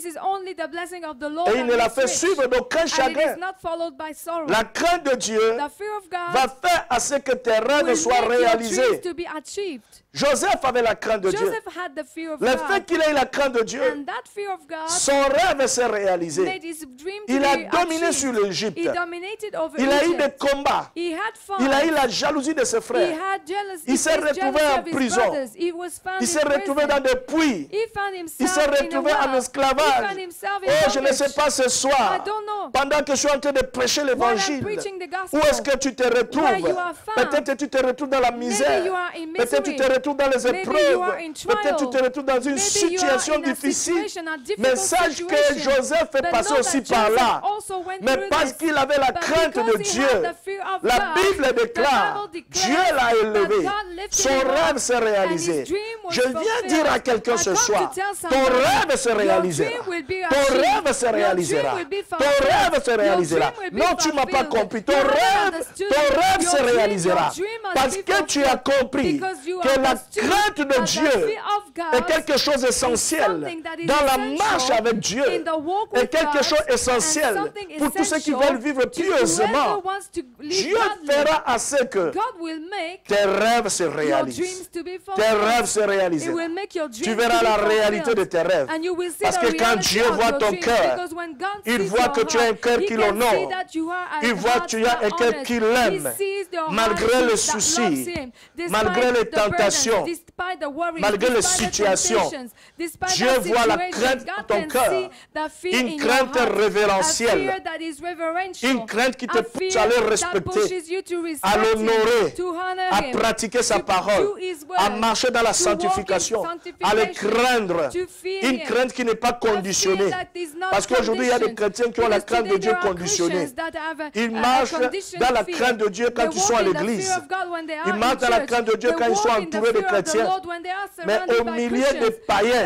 only the blessing of the Lord
Et il ne
that
l'a
makes
fait
rich,
suivre d'aucun
and it
chagrin.
is not followed by sorrow.
La crainte de Dieu
The fear of God
va faire à ce que tes rêves
will
soient
make your dreams
réalisés.
to be achieved.
Joseph avait la crainte de Dieu.
Joseph had the fear of
Le fait
God,
qu'il ait la crainte de Dieu,
and that fear of God
son rêve s'est réalisé.
made his dream to
Il a
be
dominé
achieved.
sur l'Égypte.
He dominated over
Il a eu des
Egypt.
combats.
He had fun.
Il a eu la jalousie de ses
He
frères.
had jealousy.
Il s'est
faced
retrouvé
jealousy
en
of his
prison.
brothers. He was found
Il
in
s'est retrouvé
prison.
dans des puits.
He found
Il
himself
s'est
in a
retrouvé en
well. He
esclavage.
found himself in
Oh, je ne sais
bondage.
pas ce
I
soir,
don't know.
pendant que je suis en train de prêcher
While I'm
l'évangile,
preaching the
où
gospel,
est-ce que tu te
where
retrouves?
you are found.
Peut-être tu te retrouves dans la misère.
you are in
Peut-être tu
misery.
te retrouves dans les
Maybe
épreuves.
you are in trial.
Peut-être tu te retrouves dans une
Maybe
situation
you are in a
difficile.
situation, a difficult
Mais sache que
situation.
Joseph est
But
passé
know
aussi
that
par
Joseph
là.
also went
Mais
through
parce
this.
qu'il avait la
But
crainte de
because he
Dieu,
had the fear of
la
God,
Bible
the
déclare,
Bible
Dieu
declares
l'a élevé.
that God lifted
Son
him up,
rêve s'est
and
réalisé.
his dream was
Je viens
fulfilled.
dire à quelqu'un
I
ce
come to
soir,
tell
ton
somebody,
rêve se
your
réalisera.
dream will be
Ton
achieved.
rêve se
Your
réalisera.
dream will be
Ton
fulfilled.
rêve se
Your
réalisera.
dream will be
Non, tu ne m'as pas
fulfilled.
compris. Ton
You haven't
rêve
understood.
se
Your
réalisera.
dream must
Parce
be
que tu as
fulfilled.
compris
Because you
que la
understood
crainte de
that the
Dieu
fear of God
est quelque chose d'essentiel
something that is
dans la
essential
marche avec Dieu.
in the walk
Est
with
quelque
God,
chose essentiel
and something
pour tous ceux qui
essential
veulent vivre
to
pieusement.
whoever wants to live
Dieu
godly.
fera à ce que
God will make
tes rêves se
your
réalisent.
dreams to be
Tes
fulfilled.
rêves se
It
réalisent.
will make your
Tu
dreams
verras
to be
la
fulfilled.
réalité de tes rêves.
And you will see
Parce
the
que quand
reality
Dieu
of
voit
your
ton
dreams,
cœur,
because when God
il
sees
voit
your
que tu as un
heart,
cœur
he
qui
can
l'honore.
see that you are a
Il voit
heart
que tu as
that
un cœur
honors.
qui
He
l'aime.
sees your
Malgré
heart
les
that
soucis,
loves him, despite
malgré les
the burdens,
tentations,
despite the worries,
malgré les
despite the
situations.
temptations, despite
Dieu
the
voit la
situations,
crainte
God
dans ton
can
cœur.
see the fear
Une
in your
crainte
heart,
révérentielle.
a fear that is reverential,
Une crainte qui te
a
pousse
fear
à le
that
respecter,
pushes you to respect
à l'honorer,
him, to honor
à
him,
pratiquer sa
to
parole,
do his word,
à marcher dans la
to walk in
sanctification, à le
sanctification,
craindre.
to fear
Une
him.
crainte qui n'est pas conditionnée. Parce qu'aujourd'hui, il y a des chrétiens qui ont la crainte de Dieu conditionnée. Ils marchent dans la crainte de Dieu quand ils sont à l'église. Ils marchent dans la crainte de Dieu quand ils sont entourés de chrétiens. Mais au milieu des païens,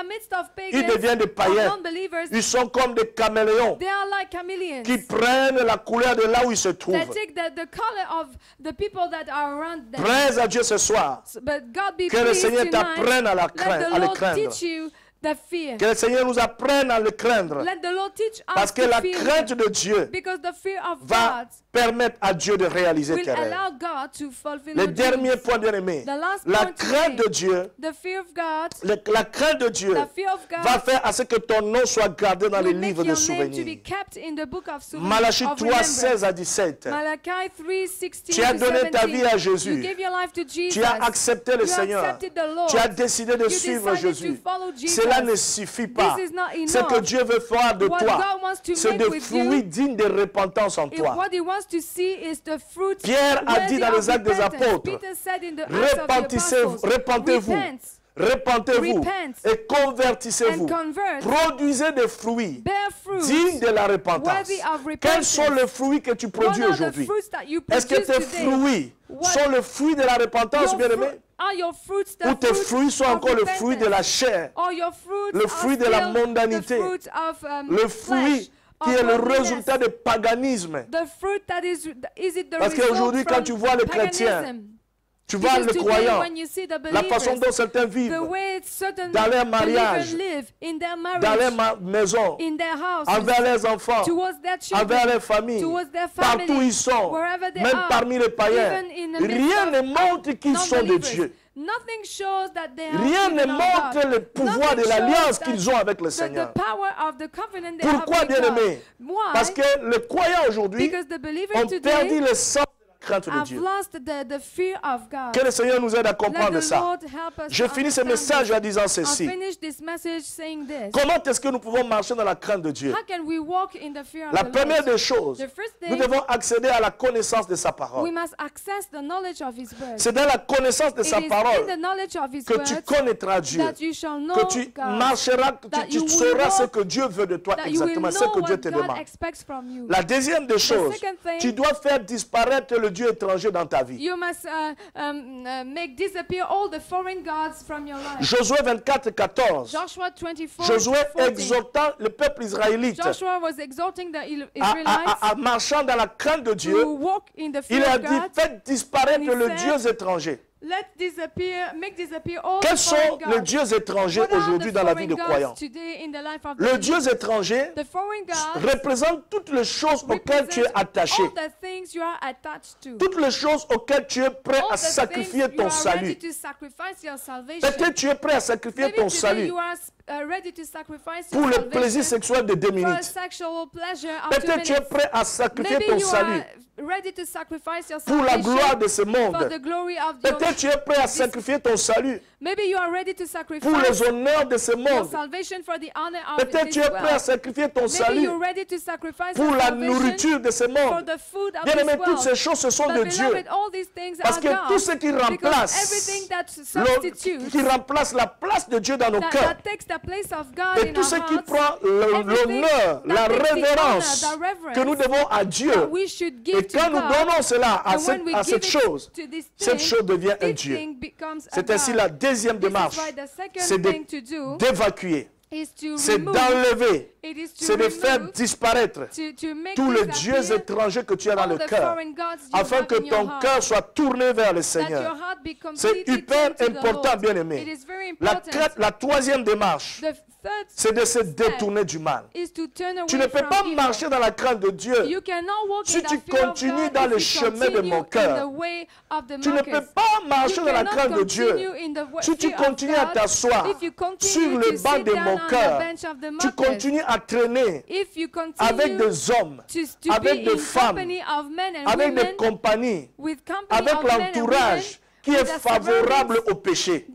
ils deviennent des païens. Ils sont comme des caméléons
They are like chameleons.
qui prennent la couleur de là où ils se
They
trouvent.
take the color of the people that are around them.
Praise à Dieu ce soir.
But God be
Que le
pleased
Seigneur
tonight.
t'apprenne à la
Let
craindre,
the
à le
Lord
craindre.
teach you the fear.
Que le Seigneur nous apprenne à le craindre.
Let the Lord teach us
Parce que
to
la
fear
crainte
him.
de Dieu
Because the fear of
va
God
permettre à Dieu de réaliser
will
tes rêves.
allow God to fulfill
Le
your
dernier
dreams.
point, bien aimé,
The last
la
point
crainte
today,
de Dieu,
the fear of God
la crainte de Dieu
the fear of God
va faire à ce que ton nom soit gardé dans les
will make
livres de
your name to be
souvenirs.
kept in the book of souvenirs.
Malachie
of
3, 16 à 17.
Malachi 3, 16
Tu as
to
donné ta
17.
vie à Jésus.
You gave your life to Jesus.
Tu as accepté le
You
Seigneur.
accepted the Lord.
Tu as décidé de
You
suivre
decided
Jésus.
to follow Jesus.
Cela ne suffit pas.
This is not
Ce que
enough.
Dieu veut faire de
What
toi,
God wants to
c'est
make
des
with
fruits
you,
dignes de repentance en
if
toi.
what he wants to see is the fruit
Pierre a dit
worthy
dans les
of
Actes des
repentance.
Apôtres,
Peter said in the Acts of the
Repentez-vous,
Apostles,
repentez-vous
Repent
et convertissez-vous.
and convert,
Produisez des fruits
bear fruit
dignes de la repentance.
worthy of
Quels
repentance.
sont les fruits que tu
What
produis
are the
aujourd'hui?
fruits that you
Est-ce que
produce
tes
today?
fruits
What-
sont le fruit de la repentance,
Your
bien-aimé?
fruit- Are your fruits the
Ou tes fruits sont
of
encore le fruit de la
repentance?
chair?
Or your fruits
Le
are
fruit de la
still
mondanité.
the fruit of,
Le
flesh,
fruit qui
of
est le
worldliness?
résultat du paganisme.
The fruit that is it the
Parce
result
qu'aujourd'hui, quand
from
tu vois les chrétiens,
paganism?
tu vois
Because
les
today,
croyants,
when you see the
la façon
believers,
dont certains vivent,
the way certain
dans leur mariage,
believers live in their
dans leur
marriage,
maison,
in their houses,
envers leurs enfants,
towards their
envers
children,
leurs familles,
towards their
partout où ils
families,
sont,
wherever they
même
are,
parmi les païens.
even in the midst
Rien
of
ne montre qu'ils sont de
non-believers.
Dieu.
Nothing shows that they have
Rien ne
given of
montre
God.
le pouvoir
Nothing
de l'alliance
shows
qu'ils ont avec le
the
Seigneur.
power of the covenant they
Pourquoi,
have with God.
bien-aimé?
Why?
Parce que les croyants aujourd'hui
Because the believers
ont perdu
today
le sens de la crainte de
have
Dieu.
lost the fear of God.
Que le Seigneur nous aide à
Let
comprendre
the
ça.
Lord help us
Je
to
finis ce
understand
message
this.
en disant
I'll
ceci.
finish this message saying this.
Comment est-ce que nous pouvons marcher dans la crainte de Dieu?
How can we walk in the fear of
La
the
première
Lord?
des choses,
The first
nous
thing,
devons accéder à la connaissance de sa
we
parole.
must access the knowledge of His word.
C'est dans la connaissance de
It
sa
is in
parole
the knowledge of His
que tu
word
connaîtras Dieu,
that you shall know
que tu
God,
marcheras, que
that
tu
you will
sauras ce
walk,
que Dieu veut de toi
that you will
exactement, ce
know
que Dieu
what
te
God
demande.
expects from you.
La deuxième des choses,
second thing,
tu dois faire disparaître le Dieu étranger dans ta vie.
You must make disappear all the foreign gods from your life.
Josué 24, 14.
Joshua 24,
Josué
14.
exhortant le peuple israélite
Joshua was exhorting the Israelites
à marchant dans la crainte de Dieu.
to walk in the
Il
fear
a
of
dit,
God.
faites disparaître
And he
le
said,
Dieu étranger.
Make disappear all
Quels
the foreign
sont les
gods.
dieux étrangers
What are
aujourd'hui
the
dans la vie
foreign
de
gods
croyants?
today in the life of
Le
the
Dieu
believer?
étranger
The foreign gods
représente toutes les choses auxquelles tu es
represent
attaché.
all the things you are attached to.
Toutes les choses auxquelles tu es prêt
All
à
the
sacrifier
things you
ton
are ready
salut.
to sacrifice your salvation.
Peut-être tu es prêt à sacrifier
Maybe
ton
today
salut
you are ready to sacrifice
pour
your
le plaisir
salvation
sexuel de 2
for a
minutes.
sexual pleasure of 2
Peut-être tu es
minutes.
prêt à sacrifier
Maybe
ton
you
salut
are ready to sacrifice your
pour la
salvation
gloire de ce
for
monde.
the glory of your
Peut-être tu es prêt à sacrifier ton salut
Maybe you are ready to
pour
sacrifice
les honneurs de ce
your
monde.
salvation for the honor of
Peut-être
this
tu es prêt à
world.
sacrifier ton
Maybe
salut
you're ready to sacrifice
pour
your
la
salvation
nourriture de ce
for
monde.
the food of
Bien
this
aimé, toutes ces
world.
choses, ce sont de
But
Dieu.
beloved, all these things
Parce
are
que tout
God.
ce qui
Because
remplace,
everything that substitutes,
qui remplace la place de Dieu dans nos cœurs,
that takes the place of God
et
in
tout
our
ce qui
hearts,
prend
everything
l'honneur,
that
la
takes the
révérence
honor, the reverence
que nous devons à Dieu,
that we should give
et
to
quand nous
God,
donnons cela à
and when we
cette
give it
chose,
to this
cette
thing,
chose devient un
this
Dieu.
thing becomes a
C'est ainsi
God.
la deuxième
This is
démarche,
why the second
c'est
thing to do
d'évacuer,
is to
c'est
remove,
d'enlever,
it is to
c'est de
remove,
faire disparaître
to make
tous les
disappear
dieux étrangers que tu as dans
all
le
the
cœur,
foreign gods you
afin
have
que
in your
ton
heart,
cœur soit tourné vers le
that your
Seigneur.
heart be
C'est
completely
hyper
turned to the
important,
Lord.
bien
It
aimé.
is very
La,
important.
la troisième démarche,
The third
c'est de se
step
détourner du mal.
is to turn away
Tu ne peux
from
pas
evil.
marcher dans la crainte de Dieu.
You cannot walk
Si
in the
tu
fear of
continues
God
dans
if
le
you
chemin de
continue
mon cœur.
in the way of the
Tu ne peux
mockers.
pas marcher
You
dans la
cannot
crainte de Dieu.
continue in the
Si tu
fear of
continues à
God
t'asseoir
if you continue
sur
to
le banc
sit
de
down
mon
on the
cœur,
bench of the
tu
mockers.
continues à traîner
If you
avec
continue
des hommes,
to
avec
be
des
in
femmes,
company of men and
avec
women,
des compagnies,
with company
avec
of men and women
l'entourage qui est
with the
favorable
surroundings
au péché.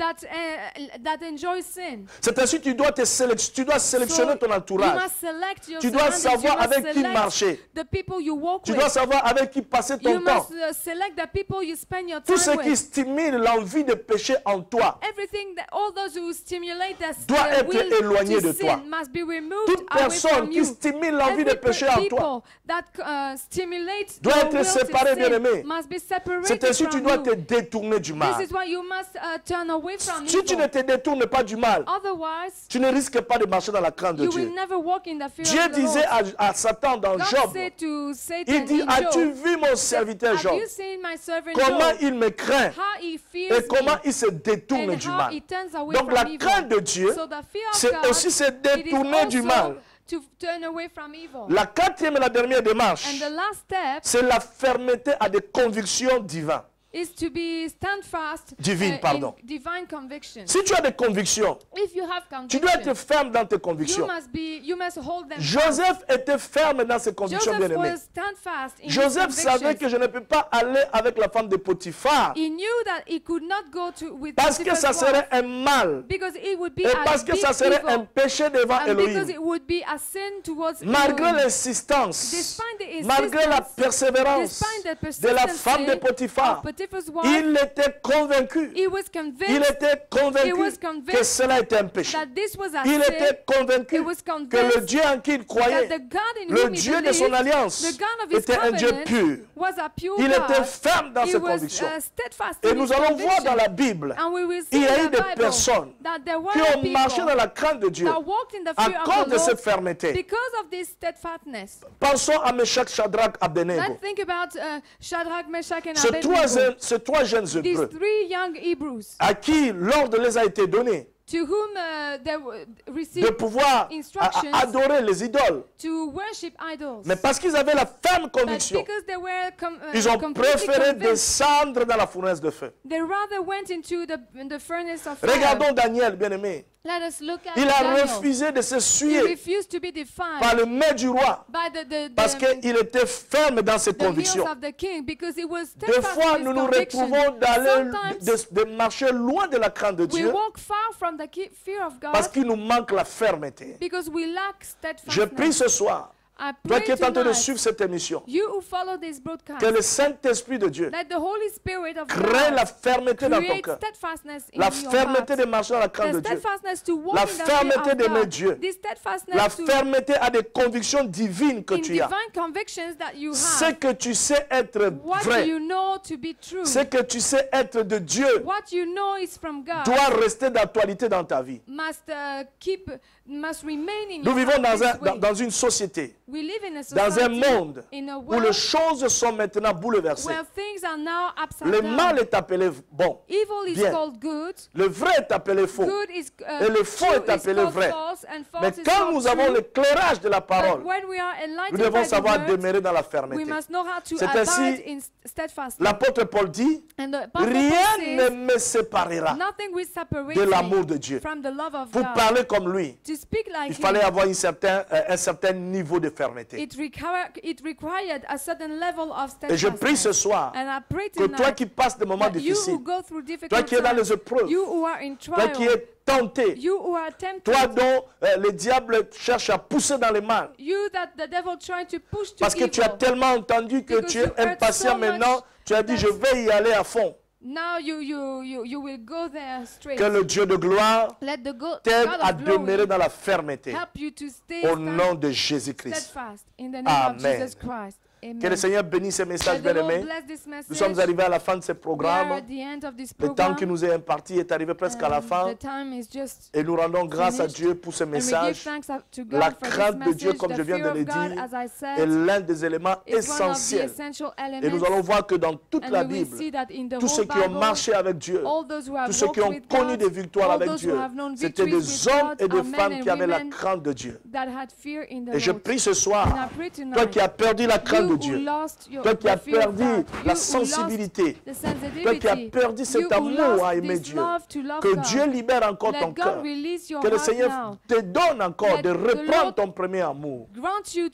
that enjoy sin.
C'est ainsi que tu dois sélectionner ton
You
entourage.
must select your
Tu dois
surroundings.
savoir
You must
avec qui
select
marcher.
the people you walk
Tu
with.
dois savoir avec qui passer
You
ton temps.
must select the people you spend your
Tout
time
ce qui
with.
stimule l'envie de pécher en toi.
Everything that all those who stimulate
Doit
the
être
will
éloigné
to
de
sin
toi.
must be removed
Toute
away
personne
from
qui
you.
stimule l'envie de
Every
pécher en toi
people that stimulate
doit
your
être
will to
séparé,
sin
bien-aimé.
must be separated
C'est ainsi que tu
from
dois
you.
te détourner du mal.
This is why you must turn away from
Si tu ne
evil.
te détournes pas du mal,
Otherwise,
tu ne risques pas de marcher dans la crainte de
you will
Dieu.
never walk in the fear
Dieu
of the
disait
Lord.
à Satan dans
God
Job,
said to Satan
il dit,
in
as-tu
Job,
vu mon serviteur
have
Job?
you seen my servant
Comment
Job?
il me craint
How he
et
fears
comment
me
il se détourne
and
du
how
mal.
he turns away
Donc
from
la
evil.
crainte de Dieu,
So the fear of
c'est
God,
aussi se
it is
détourner du
also
mal.
to turn away from evil.
La quatrième et la dernière démarche,
And the last step
c'est la fermeté à des convictions divines.
is to be stand fast
Divine, pardon.
in divine convictions.
Si tu as des convictions,
If you have
tu dois être
convictions,
ferme dans tes convictions.
you must hold them fast.
Joseph était ferme dans ses convictions,
Joseph
bien-aimés.
was stand fast in his
Joseph savait
convictions.
que je ne peux pas aller avec la femme de Potiphar
He knew that he could not go to with
parce que
Potiphar's
ça serait
wife
un mal
because it would be
et
a
parce que
big
ça serait un
evil,
péché devant
and because
Elohim.
it would be a sin towards
Malgré
Elohim.
l'insistance,
Despite the
malgré la
insistence,
persévérance
despite the
de la femme de
persistency
Potiphar,
of Potiphar's wife,
il était convaincu.
he was
Il
convinced
était
He
convaincu
was
que
convinced
cela était un péché.
that this was a
Il
sin.
était convaincu
He was
que
convinced
le Dieu en qui il
that
croyait,
the God in
le
whom he
Dieu de son
believed,
alliance,
the God of his
était un Dieu
covenant,
pur.
was a pure
Il était
God.
ferme dans
He
ses
was
convictions.
steadfast
Et
in
nous
his
allons voir
conviction.
dans la Bible
And we will see
il y a
in
eu
the
des
Bible
personnes
that there were
qui ont
people
marché dans la crainte de Dieu
that walked in the
à
fear
cause
of
de
the
cette
Lord
fermeté.
because of this steadfastness.
Pensons à Meshach, Shadrach, Abednego.
Let's think about Shadrach, Meshach, and
Ces trois jeunes
These
Hébreux
three young Hebrews
à qui l'ordre les a été donné
to whom they
de
received
pouvoir
instructions
adorer les idoles.
to worship idols.
Mais parce qu'ils avaient la ferme
But
conviction,
because they were
ils ont
completely
préféré
convinced,
descendre dans la fournaise de feu.
they rather went into the furnace of fire.
Regardons Daniel, bien-aimé.
Let us look at
Il a
Daniel.
refusé de
He
s'essuyer
refused to be defined
par le maître du roi
by
parce qu'il était ferme dans ses
the heels
convictions.
of the king because he was
Des
steadfast
fois,
in his
nous nous
conviction.
retrouvons d'aller,
Sometimes
de marcher loin de la crainte de
we
Dieu
walk far from the fear of God
parce qu'il nous manque la fermeté.
because we lack
Je prie
steadfastness.
ce soir,
I
toi
pray
qui es en train de
tonight,
suivre cette émission,
you who follow this broadcast,
que le Saint-Esprit de Dieu
let the Holy Spirit of
crée la
God
fermeté dans ton
create
cœur.
steadfastness in
La
your
fermeté de
heart.
marcher dans la crainte
The
de Dieu.
steadfastness to walk
La
in the fear
fermeté
of
d'aimer
God.
Dieu.
This steadfastness
La
to
fermeté à des convictions divines que
in
tu as.
divine convictions that you
Ce
have.
que tu sais être
What
vrai,
you know to be true.
ce que tu sais être de Dieu,
What you know is from God
doit rester d'actualité dans ta vie.
must remain in
Nous
your
vivons
heart this way.
dans une société
We live in a
dans un
society,
monde
in a
où les
world
choses sont maintenant bouleversées.
where things are now upside
Le
down.
mal est appelé bon.
Evil is
bien.
called good.
Le vrai est appelé faux.
Good is
Et le faux
true
est appelé
is called
vrai.
false, and false
Mais
is
quand
called
nous avons
true.
l'éclairage de la
But
parole,
when we are
nous
enlightened
devons
by the
savoir
word,
demeurer dans la
we
fermeté.
must know how to
C'est
abide
ainsi,
in steadfastness.
l'apôtre Paul dit,
And the Apostle Paul
rien ne
says,
me séparera
nothing will separate
de l'amour
me
de Dieu.
from the love of
Pour
God.
parler comme lui,
To speak like
il fallait
him,
avoir un certain niveau de fermeté.
it required a certain level of
Et je prie ce
steadfastness.
soir
And I pray
que toi
tonight
qui passes des moments
that you who
difficiles,
go through
toi
difficult
qui es dans les
times,
épreuves,
you who are in
toi qui
trial,
es tenté,
you who are tempted,
toi dont le diable cherche à pousser dans le mal,
you that the devil trying to push to
parce que
evil.
tu as tellement entendu que
Because
tu
you
es
heard
impatient
so much
maintenant, tu as dit je vais y aller à fond.
Now you will go there straight.
Que le Dieu de gloire
Let the
t'aide
God
à
of glory
demeurer dans la fermeté.
help you to stay
Au nom de Jésus-Christ.
steadfast in the name
Amen.
of Jesus Christ. Amen.
Que le Seigneur bénisse ces messages
Let the Lord
bien-aimés.
bless this message.
Nous sommes arrivés à la fin de ce
We are
programme.
at the end of this
Le temps
program.
qui nous est imparti est arrivé presque à la
And
fin.
the time is just
Et nous rendons grâce à
finished.
Dieu pour ce
and we give
message.
thanks to God
La
for this
crainte de Dieu,
message.
comme
The
je viens de
fear
le
of God,
dire,
as I
est
said,
l'un des éléments
is one of the
essentiels.
essential
Et nous allons
elements.
voir que dans toute
And
la
we will
Bible,
see that in the
tous ceux
whole
qui ont
Bible,
marché avec Dieu,
all those who have
tous ceux qui
walked
ont
with
connu
God,
des victoires
all
avec
those who
Dieu,
have known
c'était
victories
des
with
hommes
God
et des
are men
femmes
and
qui avaient la
women
crainte de Dieu.
that had fear in the
Et je
Lord.
prie ce soir,
And I pray tonight,
toi qui as perdu la crainte de
you who
Dieu,
lost
toi qui as
the fear of
perdu
God,
la
you who
sensibilité,
lost the sensitivity,
toi qui as perdu cet
you who
amour
lost
à aimer
this
Dieu,
love to love
que
God,
Dieu libère encore ton
let
cœur.
God release your
Que le
heart
Seigneur
now.
te donne encore
Let
de
the
reprendre
Lord
ton premier amour
Grant you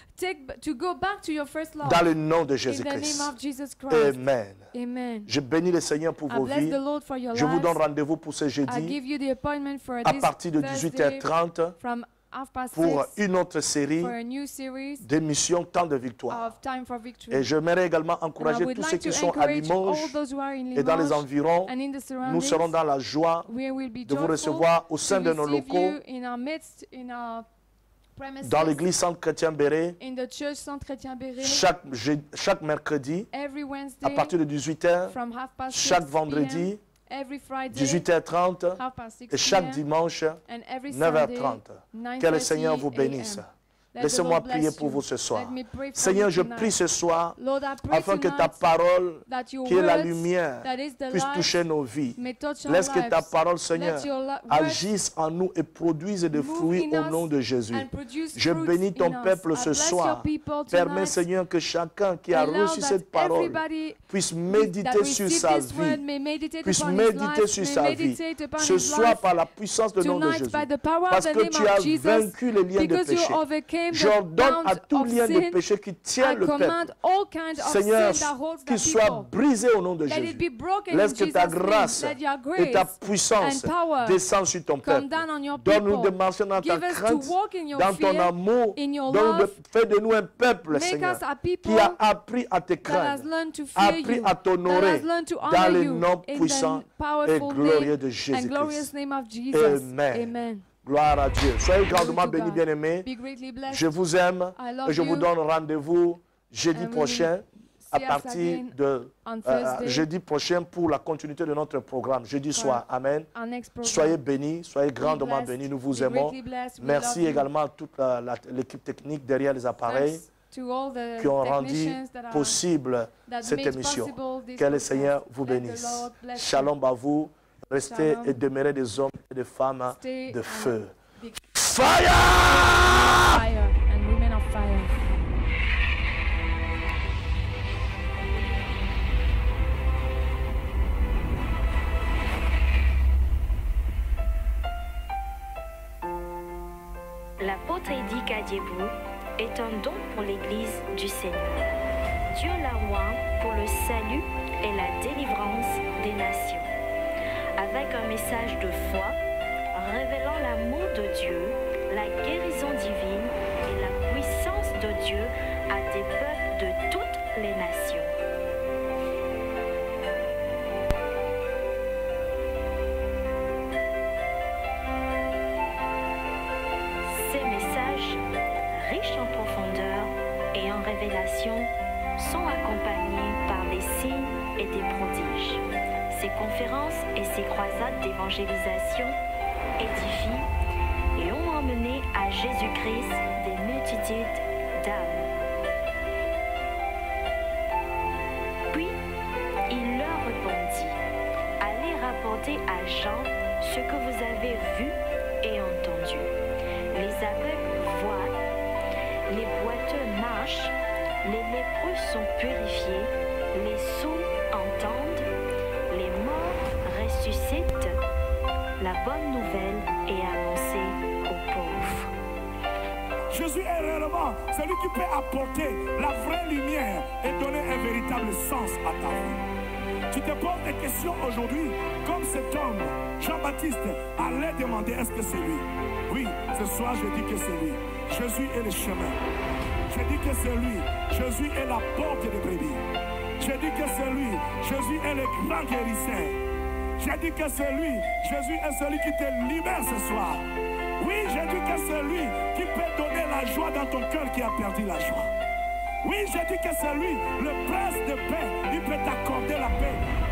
to go back to your first love
dans le nom de
in the
Jésus-Christ.
name of Jesus Christ.
Amen.
Amen.
Je bénis le Seigneur pour
I
vos
bless
vies.
the Lord for your
Je vous donne
lives.
rendez-vous pour ce
I
jeudi
give you the appointment for
à
this
partir de
Thursday
18h30
from 6:30
pour une autre série
for a new series
d'émissions Temps de victoire.
of Time for Victory.
Et j'aimerais également
And I
encourager
would
tous
like
ceux
to
qui sont à
encourage
Limoges
all those who are in
et dans les
Limoges
environs.
and in the
Nous
surroundings.
serons dans la joie
We will be
de vous
joyful
recevoir au sein
to
de nos
receive
locaux
you in our midst, in our premises,
dans l'église Centre Chrétien Béret
in the church Centre Chrétien Béret,
chaque mercredi
every
à
Wednesday
partir de 18h,
from 6:30
chaque
p.m.,
vendredi
every Friday
18h30
6:30
et chaque
p.m.,
dimanche
and every
9h30.
Sunday,
Que le
9:30
Seigneur vous
a.m.
bénisse.
Let the
Laissez-moi
Lord
prier
bless
pour
you.
vous ce soir.
Let me pray for
Seigneur,
you
je
tonight.
prie ce soir
Lord, I pray
afin que ta
tonight
parole,
that your
qui est la
words,
lumière,
that is the
puisse
light,
toucher nos vies.
may touch our
Laisse que ta
lives.
parole, Seigneur,
Let your words
agisse en nous et produise des
move
fruits
in
au
us
nom de Jésus.
and produce
Je
fruits
bénis ton
in us.
peuple
I
ce
bless
soir.
your people
Permets,
tonight.
Seigneur, que chacun qui a
Allow
reçu
that
cette parole
everybody
puisse
that
méditer sur
receive
sa
this word
vie,
may meditate
puisse
upon his
méditer
life,
sur
may
sa vie.
meditate upon
Ce
his
soir,
life
par la puissance du nom de
tonight
Jésus.
by the power of
Parce
the
que
name
tu
of
as
Jesus,
vaincu les liens de
because you
péché.
overcame the
J'ordonne à
bounds
tout
of
lien de
sin.
péché qui tient
I
le peuple,
command all kinds of
Seigneur,
sin that holds the
qu'il soit
people.
brisé au nom de
Let it
Jésus.
be broken
Laisse
in
que
Jesus'
ta
name.
grâce
Let your
et ta
grace
puissance
and power
descendent sur ton
come
peuple.
down on your
Donne-nous de
people.
marcher dans ta
Give us to
crainte,
walk in your
dans ton
fear,
amour.
in your
Donne-nous
love.
fais de nous un peuple,
Make
Seigneur,
us a people
qui a appris à te
that has
craindre,
learned to fear
appris
you,
à
that
t'honorer
has learned to
dans
honor
le
you
nom
in
puissant
the
et
powerful
glorieux de
name and glorious
Jésus-Christ.
name of Jesus.
Amen.
Amen.
Gloire à Dieu. Soyez grandement
to
bénis,
God.
bien-aimés.
Be greatly blessed.
Je vous aime
I love
et je vous
you.
donne rendez-vous jeudi
And we
prochain à
see us
partir
again
de
on Thursday.
jeudi prochain pour la continuité de notre programme. Jeudi soir. Amen.
Our next program.
Soyez bénis, soyez grandement
blessed.
bénis. Nous vous
Be
aimons.
greatly blessed. We
Merci
love you.
également à toute l'équipe technique derrière les appareils
Thanks to all the
qui ont rendu
technicians that are-
possible
that
cette
made
émission.
possible this
Que le
broadcast.
Seigneur vous
Let the
bénisse.
Lord bless you.
Shalom à vous. Restez
Shalom.
et demeurez des hommes et des femmes
Stay
de
on
feu.
big
Fire!
fire and women of fire.
L'apôtre Eddy Kadiebou est un don pour l'Église du Seigneur. Dieu l'a oint pour le salut et la délivrance des nations. Avec un message de foi, révélant l'amour de Dieu, la guérison divine et la puissance de Dieu à des peuples de toutes les nations. Ces messages, riches en profondeur et en révélation, sont accompagnés par des signes et des prodiges. Ces conférences et ces croisades d'évangélisation édifient et ont emmené à Jésus-Christ des multitudes d'âme. Puis, il leur répondit, allez rapporter à Jean ce que vous avez vu et entendu. Les aveugles voient, les boiteux marchent, les lépreux sont purifiés, les sourds entendent, les morts ressuscitent. La bonne nouvelle est annoncée aux pauvres.
Jésus est réellement celui qui peut apporter la vraie lumière et donner un véritable sens à ta vie. Tu te poses des questions aujourd'hui, comme cet homme, Jean-Baptiste, allait demander est-ce que c'est lui? Oui, ce soir je dis que c'est lui. Jésus est le chemin. Je dis que c'est lui. Jésus est la porte des brebis. Je dis que c'est lui. Jésus est le grand guérisseur. Je dis que c'est lui. Jésus est celui qui te libère ce soir. Oui, je dis que c'est lui qui peut donner la joie dans ton cœur qui a perdu la joie. Oui, je dis que c'est lui, le prince de paix. Il peut t'accorder la paix